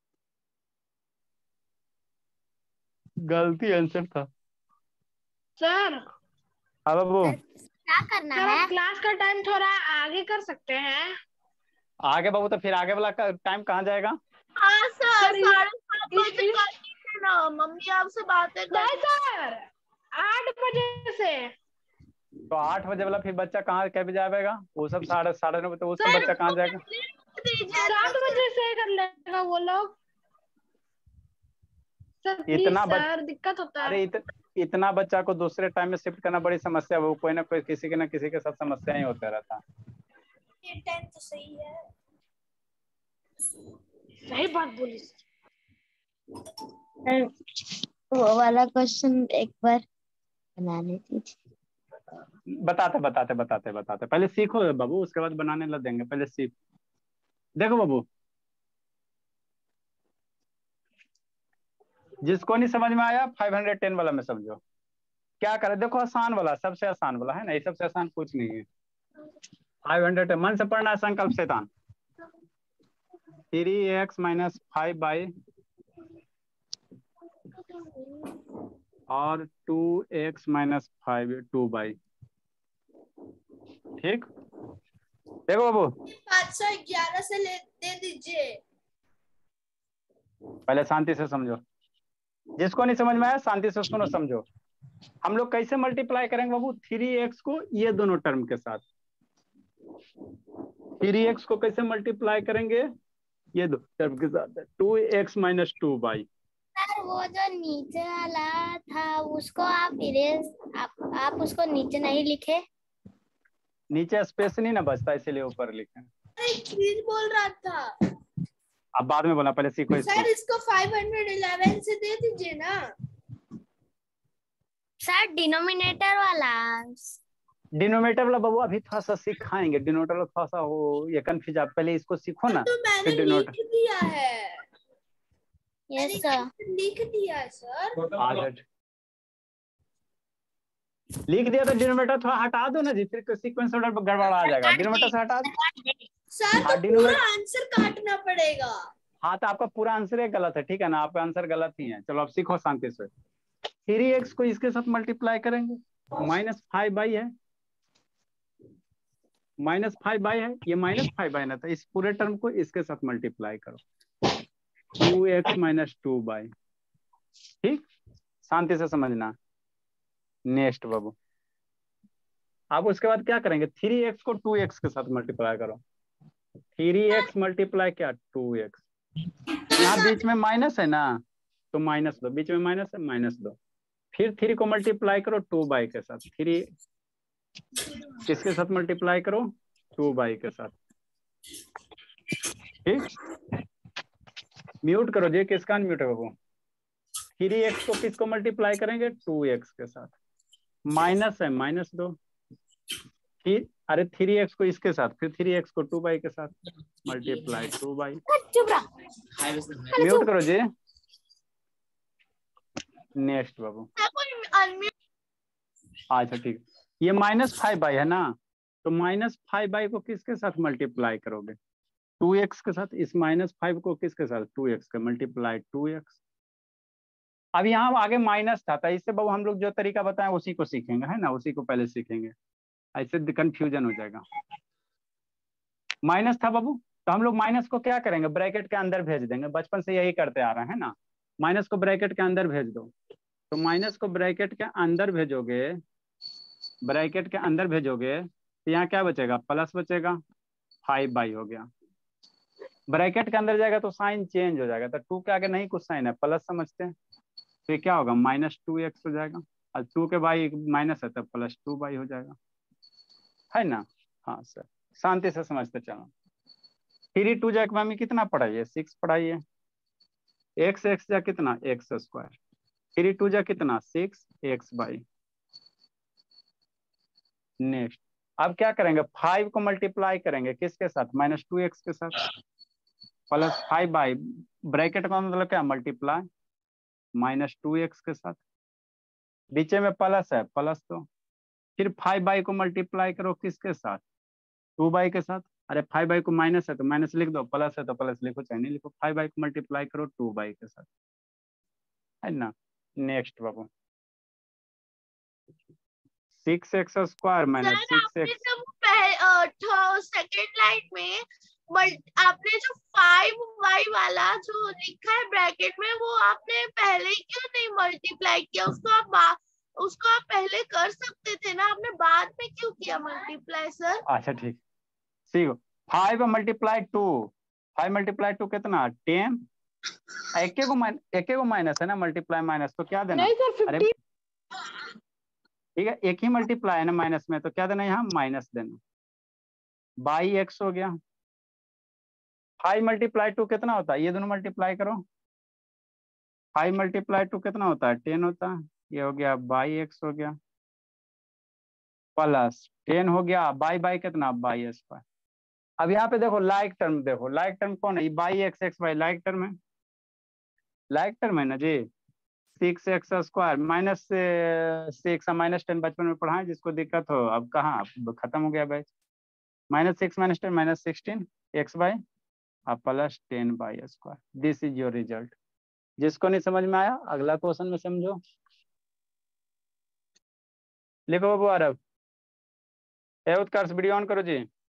गलती आंसर था सर अब बाबू। क्या करना सर है? आप क्लास का टाइम थोड़ा आगे कर सकते हैं? आगे बाबू तो फिर आगे वाला टाइम कहाँ जाएगा? हाँ सर साढ़े सात बजे करनी है ना, मम्मी आपसे बातें कर। नहीं सर आठ बजे से। तो आठ बजे वाला फिर बच्चा कहाँ कै बजे आएगा? वो सब साढ़े साढ़े नौ बजे, वो सब बच्चा कहाँ जाएगा? सात बजे से कर लेगा वो लोग। सर प्लीज इतना बच... सर दिक्कत होता है। अरे इत... इतना बच्चा को दूसरे टाइम में शिफ्ट करना बड़ी समस्या है, वो कोई ना कोई किसी के ना किसी के साथ समस्या ही होता रहता। ये टाइम तो सही है, सही बात बोली। वो वाला क्वेश्चन एक बार बनाने दीजिए। बताते बताते बताते बताते पहले सीखो बाबू, उसके बाद बनाने लग देंगे, पहले सीख। देखो बाबू, जिसको नहीं समझ में आया फाइव हंड्रेड टेन वाला में समझो क्या करे। देखो आसान वाला, सबसे आसान वाला है ना, ये सबसे आसान कुछ नहीं है। फाइव हंड्रेड मन से पढ़ना है संकल्प शैतान। Three x minus five y और two x minus five two y. ठीक, देखो बाबू पाँच सौ ग्यारह से ले दे दीजिए। पहले शांति से समझो, जिसको नहीं समझ में आया शांति से सुनो समझो। हम लोग कैसे मल्टीप्लाई करेंगे बाबू? थ्री एक्स को ये दोनों टर्म के साथ, थ्री एक्स को कैसे मल्टीप्लाई करेंगे? ये दो टर्म के साथ, two x minus two y. Sir वो जो नीचे वाला था उसको आप इरेज आप, आप उसको नीचे नहीं लिखे? नीचे स्पेस नहीं ना बचता, इसीलिए ऊपर लिखे। अरे चीज बोल रहा था। अब बाद में बोला, पहले सीखो इसको। सर इसको फाइव हंड्रेड इलेवन से दे दीजिए ना। सर डिनोमिनेटर वाला डिनोमिनेटर वाला बाबू अभी थोड़ा सा सिखाएंगे, डिनोमिनेटर वाला थोड़ा सा वो ये कंफ्यूज, आप पहले इसको सीखो ना। तो मैंने लिख दिया है। यस सर लिख दिया है सर। लिख दिया तो डिनोमिनेटर थोड़ा हटा दो ना जी, फिर सीक्वेंस ऑर्डर गड़बड़ आ जाएगा। डिनोमिनेटर से हटा दो सर तो पूरा आंसर काटना पड़ेगा। हाँ तो आपका पूरा आंसर ही गलत है, ठीक है ना, आपका आंसर गलत ही है। चलो अब सीखो शांति से। थ्री एक्स को इसके साथ मल्टीप्लाई करेंगे, माइनस फाइव बाई है, माइनस फाइव बाई है, ये माइनस फाइव बाई ना था, इस पूरे टर्म को इसके साथ मल्टीप्लाई करो, two x minus two y. ठीक, शांति से समझना। नेक्स्ट बाबू, आप उसके बाद क्या करेंगे? थ्री एक्स को टू एक्स के साथ मल्टीप्लाई करो, थ्री एक्स मल्टीप्लाई क्या टू एक्स। यहाँ बीच में माइनस है ना, तो माइनस दो, बीच में माइनस है माइनस दो। फिर थ्री को मल्टीप्लाई करो टू बाई के साथ, थ्री किसके साथ मल्टीप्लाई करो? टू बाई के साथ। ठीक, म्यूट करो जी, किसका अनम्यूट है बाबू? थ्री एक्स को किसको मल्टीप्लाई करेंगे? टू एक्स के साथ, माइनस है माइनस दो। फिर अरे थ्री एक्स को इसके साथ, फिर थ्री एक्स को टू बाई के साथ मल्टीप्लाई टू बाई। म्यूट करो जी। नेक्स्ट बाबू, अच्छा ठीक, ये माइनस फाइव बाई है ना, तो माइनस फाइव बाई को किसके साथ मल्टीप्लाई करोगे? टू एक्स के साथ। इस माइनस फाइव को किसके साथ? टू एक्स के, मल्टीप्लाई टू एक्स। अब यहाँ आगे माइनस था, इससे बाबू हम लोग जो तरीका बताएं उसी को सीखेंगे, है ना, उसी को पहले सीखेंगे, ऐसे कंफ्यूजन हो जाएगा। माइनस था बाबू, तो हम लोग माइनस को क्या करेंगे? ब्रैकेट के अंदर भेज देंगे, बचपन से यही करते आ रहे हैं ना। माइनस को ब्रैकेट के अंदर भेज दो, तो माइनस को ब्रैकेट के अंदर भेजोगे, ब्रैकेट के अंदर भेजोगे तो यहाँ क्या बचेगा? प्लस बचेगा, फाइव बाई हो गया। ब्रैकेट के अंदर जाएगा तो साइन चेंज हो जाएगा, तो टू के आगे नहीं कुछ साइन है, प्लस समझते हैं, तो क्या होगा? माइनस टू एक्स हो जाएगा, और टू के बाई माइनस है तो प्लस टू बाई हो जाएगा, है ना। हाँ सर, शांति से समझते चलो। थ्री टू जा मम्मी कितना पढ़ाइए, सिक्स पढ़ाइए। एक्स एक्स जा कितना, एक्स स्क्वायर। थ्री टू जा कितना, सिक्स एक्स बाई। नेक्स्ट अब क्या करेंगे, फाइव को मल्टीप्लाई करेंगे किसके साथ, माइनस टू एक्स के साथ, प्लस फाइव बाई, ब्रैकेट का मतलब क्या, मल्टीप्लाई माइनस टू एक्स के साथ, बीच में प्लस है, प्लस तो फिर फाइव बाई को मल्टीप्लाई करो किसके साथ, टू बाई के साथ। अरे फाइव बाई को माइनस है तो माइनस लिख दो, प्लस है तो प्लस लिखो चाहे नहीं लिखो। फाइव बाई को मल्टीप्लाई करो टू बाई के साथ, है ना। नेक्स्ट बाबू, six x square minus six आपने एक्स। जब सेकेंड लाइन में बट आपने जो फाइव वाई वाला जो लिखा है ब्रैकेट में, वो आपने पहले ही क्यों नहीं मल्टीप्लाई किया उसको? आप बा- उसको आप पहले कर सकते थे ना, आपने बाद में क्यों किया मल्टीप्लाई सर? अच्छा ठीक, सीखो। Five multiply two, five multiply two कितना, टेन। एक को माइन एक को माइनस है ना, मल्टीप्लाई माइनस तो क्या देना, नहीं सर, अरे ठीक है, एक ही मल्टीप्लाई है ना माइनस में, तो क्या देना यहाँ, माइनस देना। बाई एक्स हो गया। फाइव मल्टीप्लाई टू कितना होता है, ये दोनों मल्टीप्लाई करो। फाइव मल्टीप्लाई टू कितना होता है, टेन होता है। ये हो गया बाई एक्स हो गया, प्लस टेन हो गया बाई बाई कितना, बाई स्क्वायर। अब यहाँ पे देखो लाइक टर्म, देखो लाइक टर्म कौन है, y x x y like term है, लाइक टर्म है ना जी। Six x square minus six minus ten बचपन में पढ़ा है, जिसको दिक्कत हो अब कहाँ, अब खत्म हो गया batch. Minus six minus ten minus sixteen x y अब plus ten y square. This is your result. जिसको नहीं समझ में आया अगला क्वेश्चन में समझो। लिखो बाबू आरब, ए उत्कर्ष वीडियो ऑन करो जी।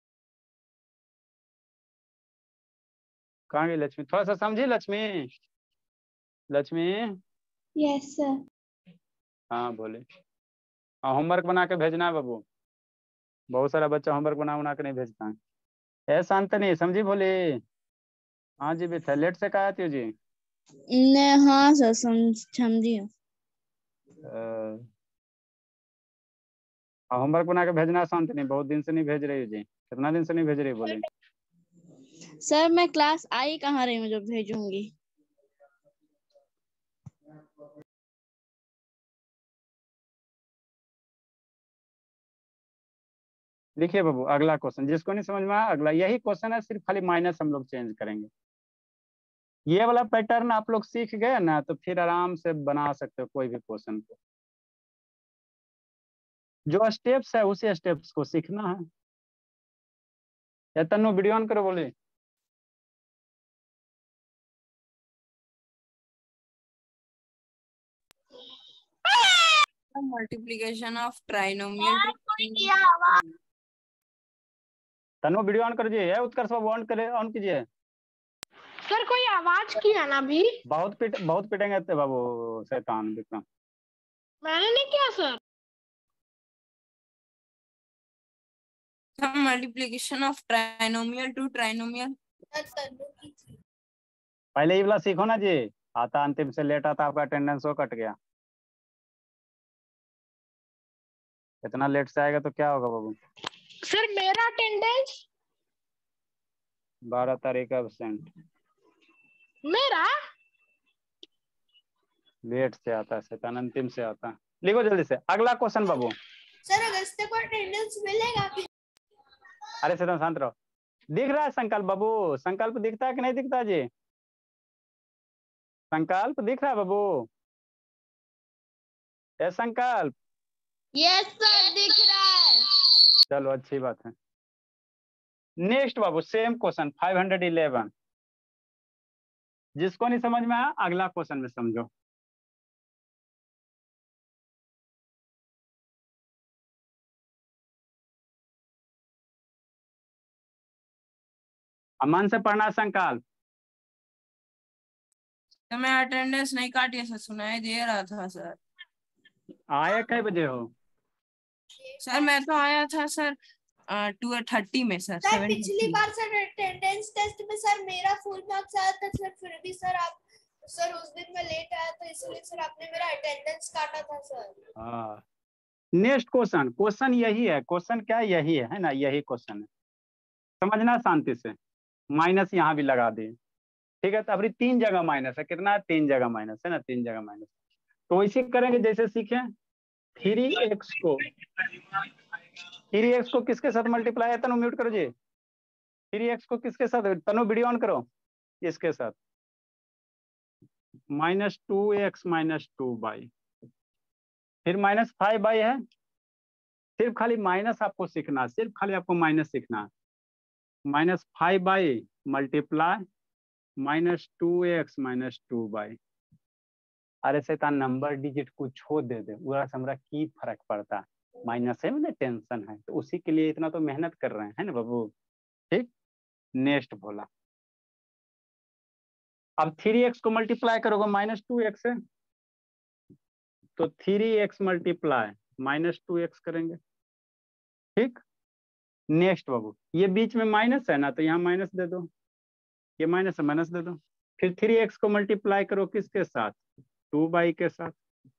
कहाँ गई लक्ष्मी, थोड़ा सा समझी लक्ष्मी, लक्ष्मी। Yes sir. हाँ बोले, हाँ होमवर्क बना के भेजना है बाबू, बहुत सारा बच्चा होमवर्क बना बना के नहीं भेजता है। ए शांतनी समझी बोली, हाँ जी बेटा, लेट से कहा आती हो जी। ने हाँ सर समझी। होमवर्क बना के भेजना शांतनी, बहुत दिन से नहीं भेज रही हो जी, कितना दिन से नहीं भेज रही बोली। सर मैं क्लास आई कहाँ रही हूँ जो भेजूंगी। लिखिए बाबू अगला क्वेश्चन, जिसको नहीं समझ में आया अगला यही क्वेश्चन है, सिर्फ खाली माइनस हम लोग चेंज करेंगे। ये वाला पैटर्न आप लोग सीख गए ना, तो फिर आराम से बना सकते हो कोई भी क्वेश्चन को। जो स्टेप्स है उसी स्टेप्स को सीखना है। या तन्नू वीडियो ऑन करो बोले। multiplication of trinomial Tannu video on कर दीजिए, उत्कर्ष बाबू ऑन करे, ऑन कीजिए। सर कोई आवाज किया ना अभी? बहुत पिट बहुत पिटेंगे ते बाबू शैतान विक्रम। मैंने नहीं किया sir. multiplication of trinomial to trinomial। पहले ये वाला सीखो ना जी, आता अंतिम से लेट आता आपका अटेंडेंस हो कट गया। इतना लेट से आएगा तो क्या होगा बाबू। सर मेरा अटेंडेंस बारह तारीख एबसेंट। मेरा लेट से आता है शैतान, अंतिम से आता है। लिखो जल्दी से अगला क्वेश्चन बाबू। सर अगस्त को अटेंडेंस मिलेगा कि? अरे शैतान शांत रहो। दिख रहा है संकल्प बाबू, संकल्प दिखता है कि नहीं दिखता जी, संकल्प दिख रहा है बाबू, ए संकल्प। यस सर दिख रहा है। चलो अच्छी बात है। नेक्स्ट बाबू same question five hundred eleven. जिसको नहीं समझ में आया अगला क्वेश्चन में समझो। अमन से पढ़ना संकल्प। तो मैं अटेंडेंस नहीं काटी सर, सुनाई दे रहा था सर। आए कई बजे हो सर? मैं तो आया था सर टू थर्टी में सर। सर पिछली बार सर अटेंडेंस टेस्ट में सर मेरा फुल मार्क्स आया था सर, फिर भी सर आप सर उस दिन मैं लेट आया तो इसलिए सर आपने मेरा अटेंडेंस काटा था सर। हाँ नेक्स्ट क्वेश्चन, क्वेश्चन यही है, क्वेश्चन क्या यही है, है ना, यही क्वेश्चन है, समझना शांति से। माइनस यहाँ भी लगा दिए, ठीक है। तो अभी तीन जगह माइनस है, कितना है, तीन जगह माइनस है ना, तीन जगह माइनस। तो इसी करेंगे जैसे सीखे, थ्री एक्स को थ्री एक्स को किसके साथ मल्टीप्लाई है, तनु म्यूट करो जी, थ्री एक्स को किसके साथ, तनु वीडियो ऑन करो, इसके साथ minus two x minus two y, फिर माइनस फाइव बाई है, सिर्फ खाली माइनस आपको सीखना, सिर्फ खाली आपको माइनस सीखना, minus five y multiply minus two x minus two y. अरे शैतान नंबर डिजिट कुछ छोड़ दे दे, पूरा से हमरा की फर्क पड़ता है, माइनस है मतलब टेंशन है, तो उसी के लिए इतना तो मेहनत कर रहे हैं ना बाबू, ठीक। नेक्स्ट बोला, अब थ्री एक्स को मल्टीप्लाई करोगे माइनस टू एक्स है, तो three x multiply minus two x करेंगे, ठीक। नेक्स्ट बाबू, ये बीच में माइनस है ना, तो यहाँ माइनस दे दो, ये माइनस है माइनस दे दो, फिर थ्री एक्स को मल्टीप्लाई करो किसके साथ, टू बाई के साथ,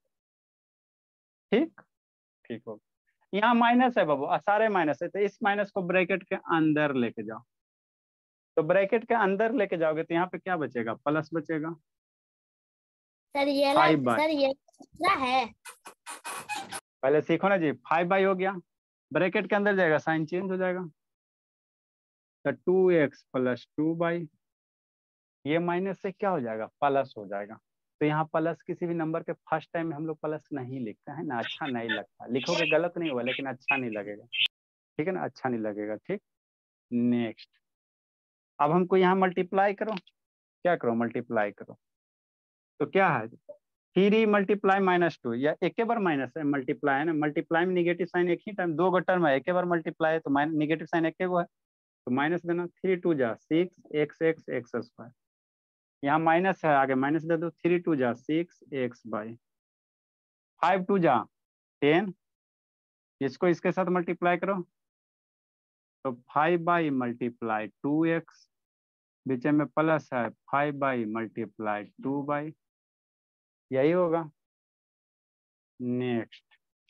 ठीक ठीक हो। यहाँ माइनस है बाबू, सारे माइनस है, तो इस माइनस को ब्रैकेट के अंदर लेके जाओ, तो ब्रैकेट के अंदर लेके जाओगे तो यहाँ पे क्या बचेगा, प्लस बचेगा, सर ये फाइव बाई, सर ये क्या है, पहले सीखो ना जी, फाइव बाई हो गया, ब्रैकेट के अंदर जाएगा साइन चेंज हो जाएगा, तो two x plus two y, ये माइनस से क्या हो जाएगा, प्लस हो जाएगा। तो यहाँ प्लस किसी भी नंबर के फर्स्ट टाइम में हम लोग प्लस नहीं लिखते हैं ना, अच्छा नहीं लगता, लिखोगे गलत नहीं हुआ लेकिन अच्छा नहीं लगेगा, ठीक है ना, अच्छा नहीं लगेगा, ठीक। नेक्स्ट, अब हमको यहाँ मल्टीप्लाई करो, क्या करो, मल्टीप्लाई करो, तो क्या है, थ्री मल्टीप्लाई माइनस टू, या एक बार माइनस है, मल्टीप्लाई है ना, मल्टीप्लाई में निगेटिव साइन एक ही टाइम, दो गो टर्म है, एक बार मल्टीप्लाई है तो निगेटिव साइन एक गो है, तो माइनस देना, थ्री टू जा six x x x square, यहाँ माइनस है आगे माइनस दे दो, थ्री टू जा six x y, five two जा टेन, इसको इसके साथ मल्टीप्लाई करो, तो five y multiply two x, बीच में प्लस है, five y multiply two y, यही होगा। Next,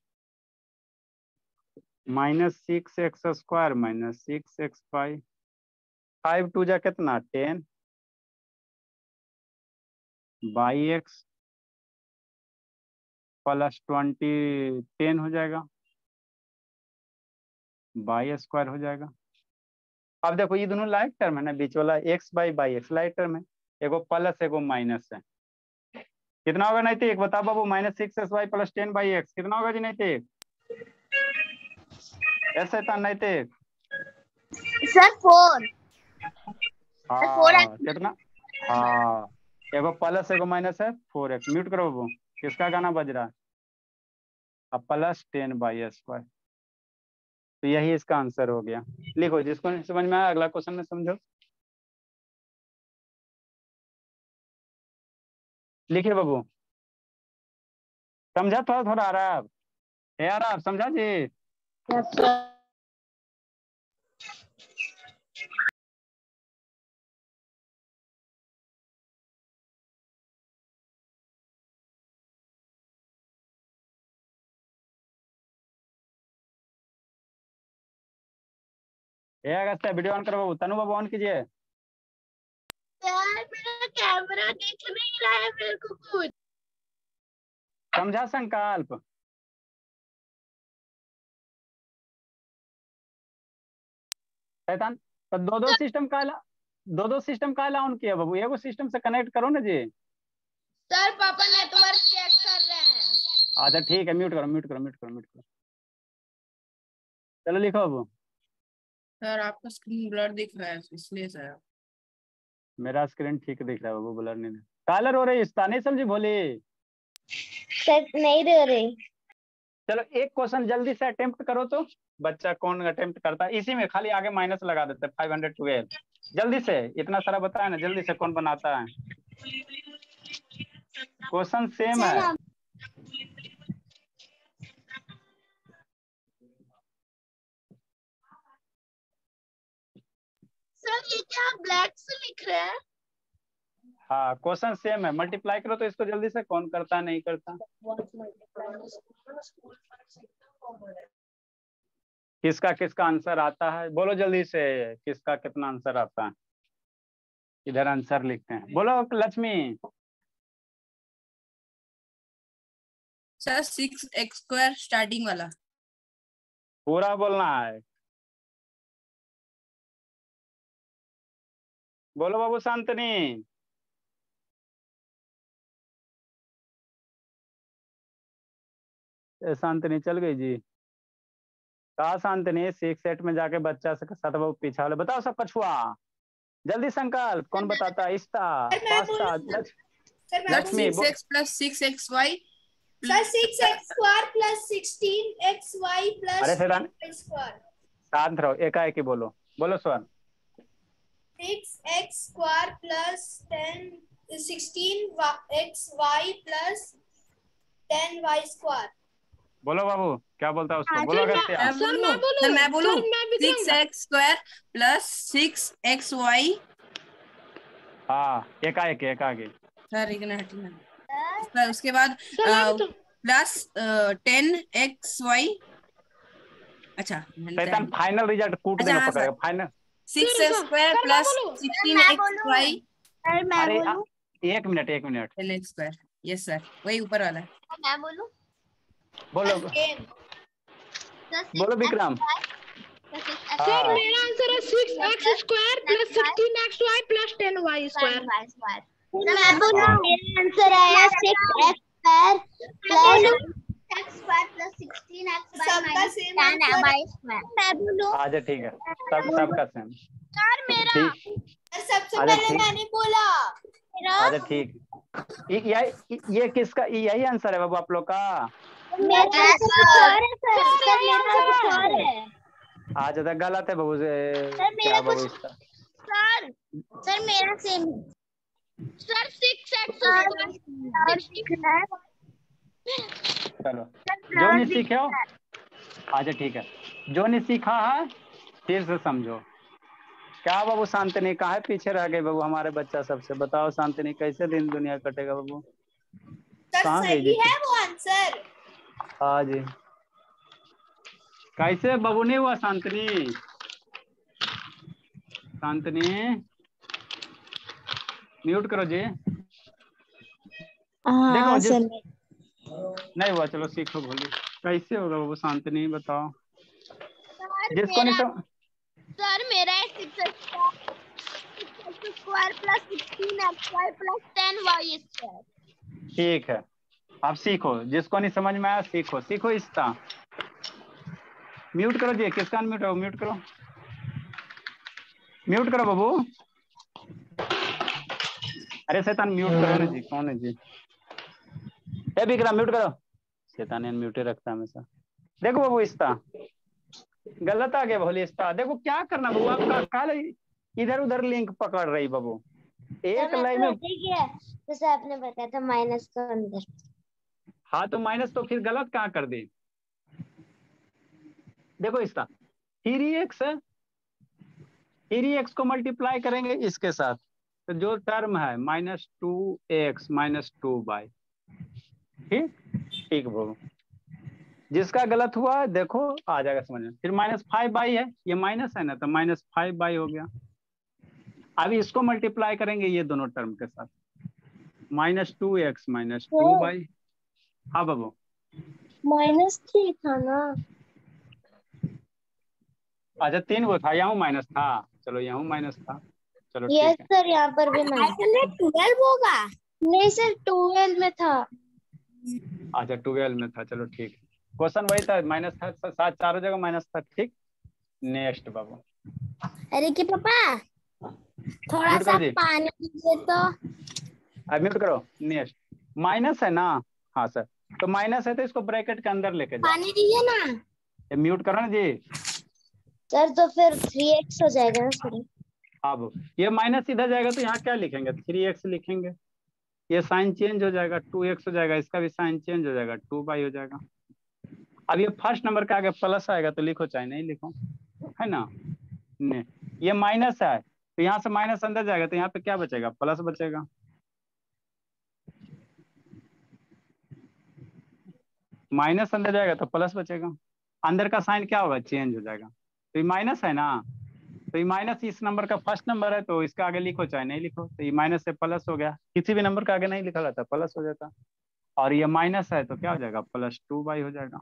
minus six x square minus six x y, five two जा कितना, ten y x plus twenty, ten हो जाएगा बाई स्क्वायर हो जाएगा। अब देखो ये दोनों लाइक टर्म है ना, बीच वाला x y y x like term है, एगो प्लस एगो माइनस है, कितना होगा नहीं थे एक बताओ बाबू, minus six s y plus ten y x कितना होगा जी नहीं थे, ऐसे था नहीं थे सर फोर, हाँ कितना, हाँ एगो प्लस एगो माइनस है, फोर एक्स, म्यूट करो बाबू, किसका गाना बज रहा है, अब प्लस टेन बाई स्क्वायर, तो यही इसका आंसर हो गया। लिखो जिसको नहीं समझ में आया अगला क्वेश्चन में समझो, लिखिए बाबू, समझा, थोड़ा थोड़ा आ रहा है आप, यार आप समझा जी, ये अगस्त वीडियो ऑन करो बाबू, तनु बाबू ऑन कीजिए, यार मेरा कैमरा दिख नहीं रहा है मेरे को कुछ, समझा संकल्प, शैतान, तो दो दो सिस्टम का दो दो सिस्टम का ऑन किया बाबू, एगो सिस्टम से कनेक्ट करो ना जी, सर पापा नेटवर्क चेक कर रहे हैं। अच्छा ठीक है, म्यूट करो म्यूट करो म्यूट करो म्यूट करो, चलो लिखो बाबू, सर आपका स्क्रीन ब्लर दिख रहा है इसलिए सर, मेरा स्क्रीन ठीक दिख रहा है बाबू, ब्लर नहीं, कालर हो रही है, नहीं समझी भोली, सर नहीं दे रही, चलो एक क्वेश्चन जल्दी से अटेम्प्ट करो, तो बच्चा कौन अटेम्प्ट करता है, इसी में खाली आगे माइनस लगा देते हैं, फाइव हंड्रेड ट्वेल्व, जल्दी से, इतना सारा बताया ना, जल्दी से कौन बनाता है, क्वेश्चन सेम है, सर ये क्या ब्लैक से लिख रहे हैं, हाँ क्वेश्चन सेम है, मल्टीप्लाई करो तो इसको जल्दी से, कौन करता नहीं करता, किसका किसका आंसर आता है, बोलो जल्दी से, किसका कितना आंसर आता है, इधर आंसर लिखते हैं। बोलो Lakshmi. Sir six x square starting वाला। पूरा बोलना है। बोलो बाबू शांतनी। ए, शांतनी चल गई जी। कहा शांतनी सिक्स सेट में जाके बच्चा से साथ बाबू पीछा वाले बताओ सब कछुआ जल्दी संकल्प कौन बताता है? इस्ता पास्ता Lakshmi six x plus six x y sir six x square plus sixteen x y plus अरे सेदान स्क्वायर। शांत रहो एकाएक ही बोलो। बोलो Swarn. Six x square plus ten sixteen x y plus ten y square. बोलो बाबू क्या बोलता है उसको? बोलो अगस्त्य। सर मैं बोलूं सर मैं बोलूं six x square plus six x y. हाँ एकाएक एकाएक सर एक मिनट। उसके बाद प्लस टेन एक्स वाई। अच्छा शैतान फाइनल रिजल्ट कूट अच्छा, देना हाँ, पड़ेगा sir. Final. Six x square plus sixteen x y. अरे आ, एक मिनट एक minute. Ten x square. Yes sir वही ऊपर वाला है। मैं बोलूं? बोलो बोलो विक्रम। सर मेरा आंसर है six x square plus sixteen x y plus ten y square. मैं बोलूं? मेरा आंसर आया six x square plus x square plus sixteen x y minus ten y square. मैं बोलूं? अच्छा ठीक है सब सबका सेम। सर मेरा सबसे पहले मैंने बोला। अच्छा ठीक। ये ये किसका यही आंसर है बाबू आप लोग का? मेरा आंसर है सर। सर मेरा आंसर है। आज तक गलत है बाबू से। सर मेरा बाबू कुछ इसका सर सर मेरा सेम सर सिक्स एक्स चलो जो नहीं सीखे हो अच्छा ठीक है जो नहीं सीखा है फिर से समझो। क्या बाबू शांतनी कहाँ पीछे रह गए बाबू हमारे बच्चा सबसे? बताओ शांतनी कैसे दिन दुनिया कटेगा बाबू? कहाँ गई जी? है वो आंसर। हाँ जी कैसे बाबू नहीं हुआ शांतनी? शांतनी म्यूट करो जी। देखो जिस नहीं हुआ चलो सीखो भोली। कैसे होगा बाबू शांतनी बताओ? जिसको नहीं सम... सर मेरा square plus sixteen x y plus ten y square. ठीक है अब सीखो जिसको नहीं समझ में आया सीखो सीखो इसका। म्यूट करो जी किसका म्यूट हो? म्यूट करो म्यूट करो बाबू। अरे शैतान म्यूट करो ना जी। कौन है जी? ए विक्रम म्यूट करो। शैतान म्यूट रखता है हमेशा। देखो बाबू इसका गलत आ गया भोली इसका। देखो क्या करना बाबू आपका काल इधर उधर लिंक पकड़ रही बाबू। एक लाइन में जैसे आपने बताया था माइनस के अंदर। हाँ तो माइनस तो फिर गलत कहाँ कर दी? देखो इसका थ्री एक्स है थ्री एक्स को मल्टीप्लाई करेंगे इसके साथ तो जो टर्म है minus two x minus two y. ठीक ठीक बाबू जिसका गलत हुआ है देखो आ जाएगा समझ में। फिर माइनस फाइव बाई है ये माइनस है ना तो माइनस फाइव बाई हो गया। अभी इसको मल्टीप्लाई करेंगे ये दोनों टर्म के साथ minus two x minus two y. हाँ बाबू माइनस थ्री था ना? अच्छा तीन वो था यहाँ माइनस था। चलो यहाँ माइनस था। चलो यस ठीक है सर यहाँ पर भी माइनस ट्वेल्व होगा। नहीं सर ट्वेल्व में था। अच्छा ट्वेल्व में था। चलो ठीक क्वेश्चन वही था माइनस था सात चारों जगह माइनस था। ठीक नेक्स्ट बाबू। अरे कि पापा थोड़ा सा पानी दीजिए तो। अब म्यूट करो। नेक्स्ट माइनस है ना? हाँ सर तो माइनस है तो इसको ब्रैकेट के अंदर लेके जाओ। पानी दीजिए ना। म्यूट करो ना जी। सर तो फिर थ्री एक्स हो जाएगा ना सर। अब ये माइनस इधर जाएगा तो यहाँ क्या लिखेंगे? थ्री एक्स लिखेंगे। ये साइन चेंज हो जाएगा टू एक्स हो जाएगा। इसका भी साइन चेंज हो जाएगा टू बाई हो जाएगा। अब ये फर्स्ट नंबर का आगे प्लस आएगा तो लिखो चाहे नहीं लिखो है ना। ने ये माइनस है तो यहाँ से माइनस अंदर जाएगा तो यहाँ पे क्या बचेगा? प्लस बचेगा। माइनस अंदर जाएगा तो प्लस बचेगा। अंदर का साइन क्या होगा? चेंज हो जाएगा। तो ये माइनस है ना तो ये माइनस इस नंबर का फर्स्ट नंबर है तो इसका आगे लिखो चाहे नहीं लिखो, तो ये माइनस से प्लस हो गया, किसी भी नंबर का आगे नहीं लिखा जाता प्लस हो जाता, और ये माइनस है तो क्या हो जाएगा प्लस टू बाई हो जाएगा।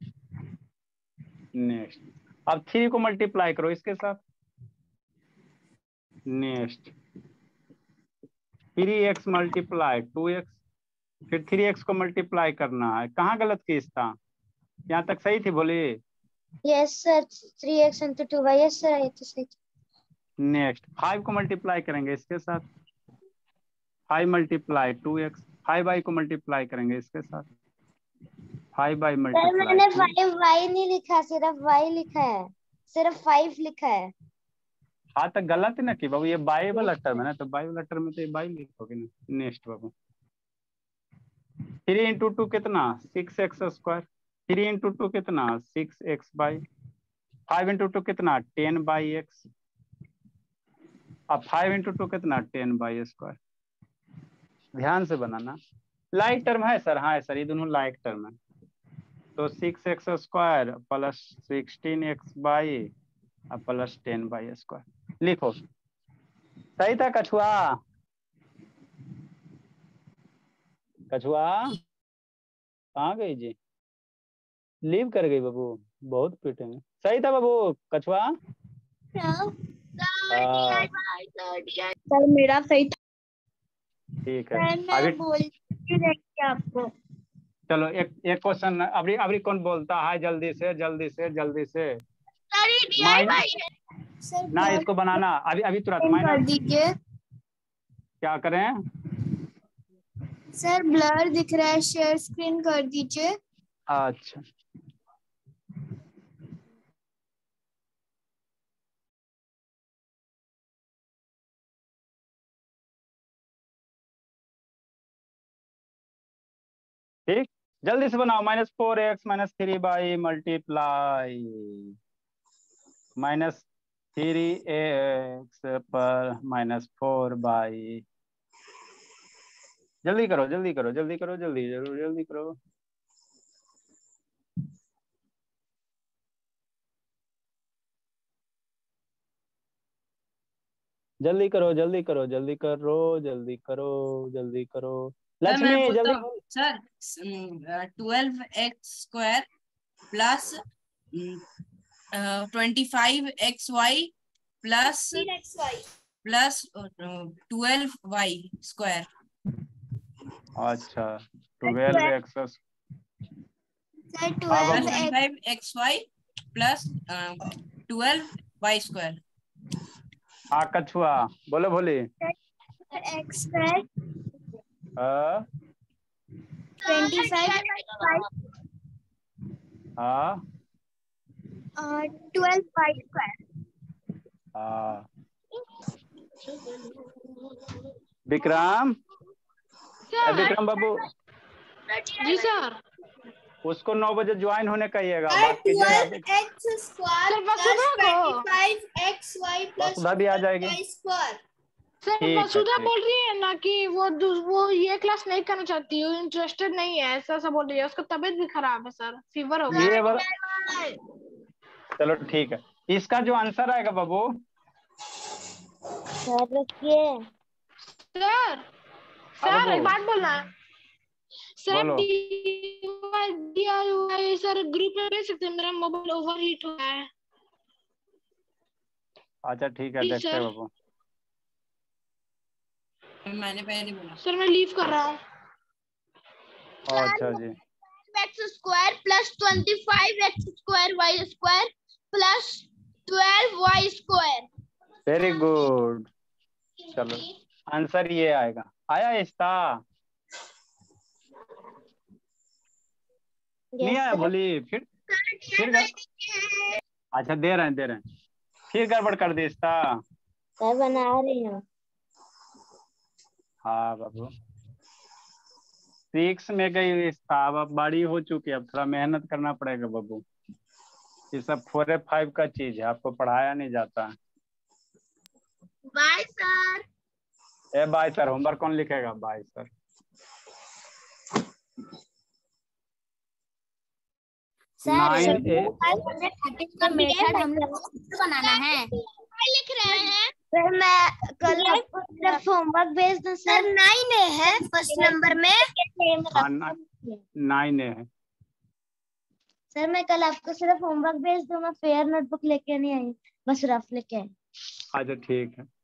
नेक्स्ट अब थ्री को मल्टीप्लाई करो इसके साथ, next three x multiply two x, फिर थ्री एक्स को मल्टीप्लाई करना है, कहाँ गलत केस था, यहाँ तक सही थी बोलिए। Yes sir, three x into two y, yes sir ये तो सही। नेक्स्ट फाइव को मल्टीप्लाई करेंगे इसके साथ, five multiply two x, five y को मल्टीप्लाई करेंगे इसके साथ, फाइव बाई सर मैंने मल्टीप्लाई, फाइव वाई नहीं लिखा, सिर्फ वाई लिखा है, सिर्फ फाइव लिखा है। हाँ तो गलत है ना कि बाबू, ये बाई वाला टर्म है ना, तो बाई वाला टर्म में तो ये बाई लिखोगे ना। नेक्स्ट बाबू थ्री इंटू टू कितना six x square, three into two कितना six x y, five into two कितना टेन बाई एक्स, अब फाइव इंटू टू कितना टेन बाई स्क्वायर। ध्यान से बनाना, लाइक टर्म है सर, हाँ है सर, ये दोनों लाइक टर्म है, तो six x square plus sixteen x y plus ten y square लिखो। सही था कछुआ, कछुआ कहाँ गई जी, लीव कर गई बाबू, बहुत पीटेंगे। सही था बाबू कछुआ, सर मेरा सही था। ठीक है अभी बोल आपको। चलो एक एक क्वेश्चन अभी अभी कौन बोलता है, जल्दी से जल्दी से जल्दी से सर ना, इसको बनाना अभी अभी तुरंत कर माइनस दीजिए। क्या करें, सर ब्लर दिख रहा है, शेयर स्क्रीन कर दीजिए। अच्छा ठीक, जल्दी से बनाओ। Minus four x minus three y multiply minus three x पर माइनस फोर बाई, जल्दी करो जल्दी करो जल्दी करो जल्दी जरूर जल्दी करो। जल्दी करो जल्दी करो जल्दी करो जल्दी करो जल्दी करो लक्ष्मी जल्दी। Sir twelve x square plus twenty five x y plus plus twelve y square. अच्छा twelve x sir twelve five x y plus twelve y square. हाँ कछुआ बोलो बोली। एक्स स्क्वायर हाँ ट्वेंटी फाइव हाँ ट्वेल्व वाई स्क्वायर। हाँ विक्रम, ए, विक्रम बाबू जी सर, उसको नौ बजे ज्वाइन होने कहिएगा। Twelve x square plus twenty five x y plus Vasudha भी आ जाएगी। Y square. सर ठीक है, वसुधा ठीक। बोल रही है ना कि वो दू- वो ये क्लास नहीं करना चाहती, वो इंटरेस्टेड नहीं है, ऐसा ऐसा बोल रही है। उसका तबीयत भी खराब है सर, फीवर हो गया। ये वाला चलो ठीक है, इसका जो आंसर आएगा बाबू, सर रुकिए, सर सर बाबू। एक बात बोलना है सर, बोलो। दिया हुआ है सर, ग्रुप में भेज सकते हैं, मेरा मोबाइल ओवरहीट हो गया है। अच्छा ठीक है जी, देखते हैं सर। बाबू। मैंने पहले बोला सर मैं लीव कर रहा हूँ। अच्छा जी x square plus twenty five x square y square plus twelve y square. Very good, चलो आंसर ये आएगा। आया इसका नहीं आया, बोली फिर फिर कर... अच्छा दे रहे हैं दे रहे हैं, फिर गड़बड़ कर दी इसका। सर बना रही हूँ। हाँ बाबू सिक्स में गई इसका, अब अब बड़ी हो चुकी है, अब थोड़ा मेहनत करना पड़ेगा बाबू। ये सब फोर ए फाइव का चीज है, आपको पढ़ाया नहीं जाता है। Bye sir. ए बाय सर, होमवर्क कौन लिखेगा bye sir. Sir nine A thirteen का मेथड हम लोग को बनाना है। लिख रहे हैं? सर मैं कल आपको सिर्फ होमवर्क भेज दूं सर। नाइन ए है फर्स्ट नंबर में। हाँ नाइन ए है। सर मैं कल आपको सिर्फ होमवर्क भेज दूं, मैं फेयर नोटबुक लेके नहीं आई, बस रफ लेके आई। अच्छा ठीक है।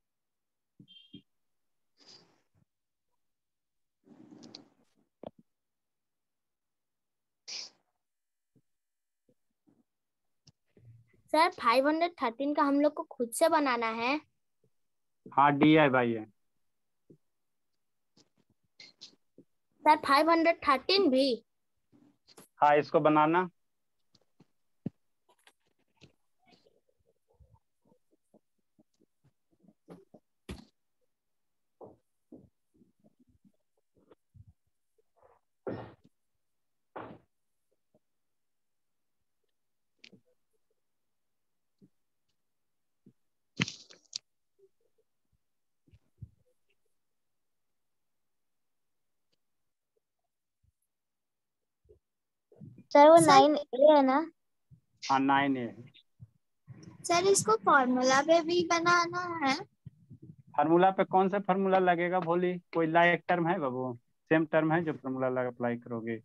सर फाइव हंड्रेड थर्टीन का हम लोग को खुद से बनाना है। हाँ डी आई भाई है। सर फाइव हंड्रेड थर्टीन भी? हाँ इसको बनाना। सर वो नाइन ए है ना? हाँ नाइन ए है। सर इसको फॉर्मूला पे भी बनाना है। फार्मूला पे कौन सा फार्मूला लगेगा भोली? कोई लायक टर्म है बाबू? सेम टर्म है जो फार्मूला लगा अप्लाई करोगे।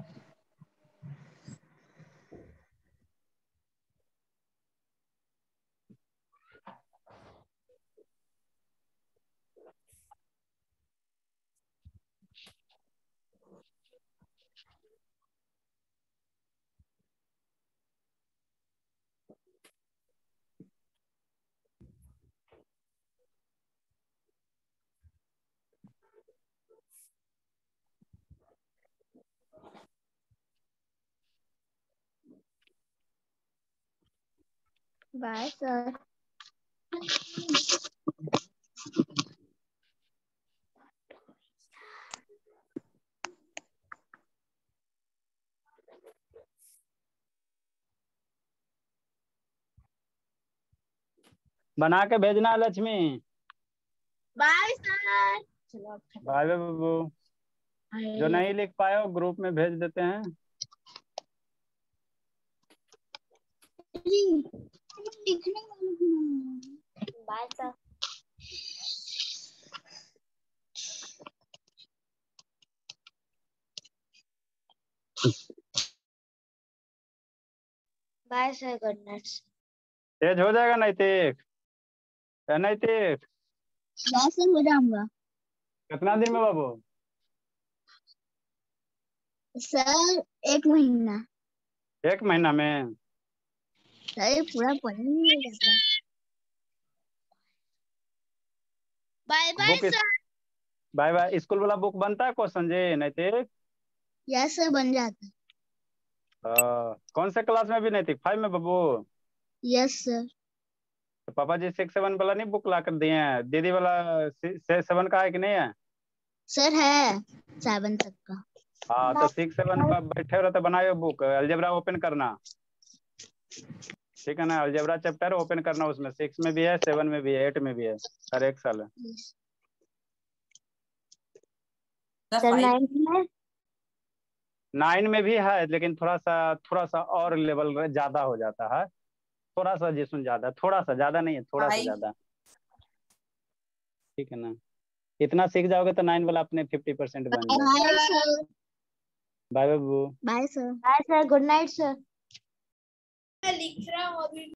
Bye sir. बना के भेजना Lakshmi. Bye sir. Bye bye बाबू। जो नहीं लिख पाए हो ग्रुप में भेज देते हैं। Bye sir. Bye sir, good night. तेज हो जाएगा नैतिक? नैतिक कैसे हो जाऊंगा कितना दिन में बाबू? सर? एक महीना। एक महीना में? सर पूरा पढ़ने नहीं जाता। Bye bye book sir. Bye bye. School वाला बुक बनता है क्वेश्चन जी नैतिक? यस सर, बन जाता। हाँ कौन से क्लास में भी नैतिक? फाइव में बाबू? Yes sir. तो पापा जी सिक्स सेवन वाला नहीं बुक ला कर दिए हैं? दीदी वाला सिक्स सेवन का है कि नहीं है? सर है सेवन तक का। हाँ तो सिक्स सेवन का बैठे हो रहे तो बनाओ बुक। अलजेब्रा ओपन करना, ठीक है ना? अलजेब्रा चैप्टर ओपन करना, उसमें सिक्स में भी है, सेवन में भी है, एट में भी है, हर एक साल है। सर नाइन्थ में? नाइन में भी है लेकिन थोड़ा सा थोड़ा सा और लेवल ज्यादा हो जाता है, थोड़ा सा जिसमें ज्यादा, थोड़ा सा ज्यादा नहीं है, थोड़ा सा ज्यादा, ठीक है ना? इतना सीख जाओगे तो नाइन वाला अपने फिफ्टी परसेंट बन जाएगा। बाय बाय बाबू। Bye sir. Bye sir, good night sir. मैं लिख रहा हूँ अभी।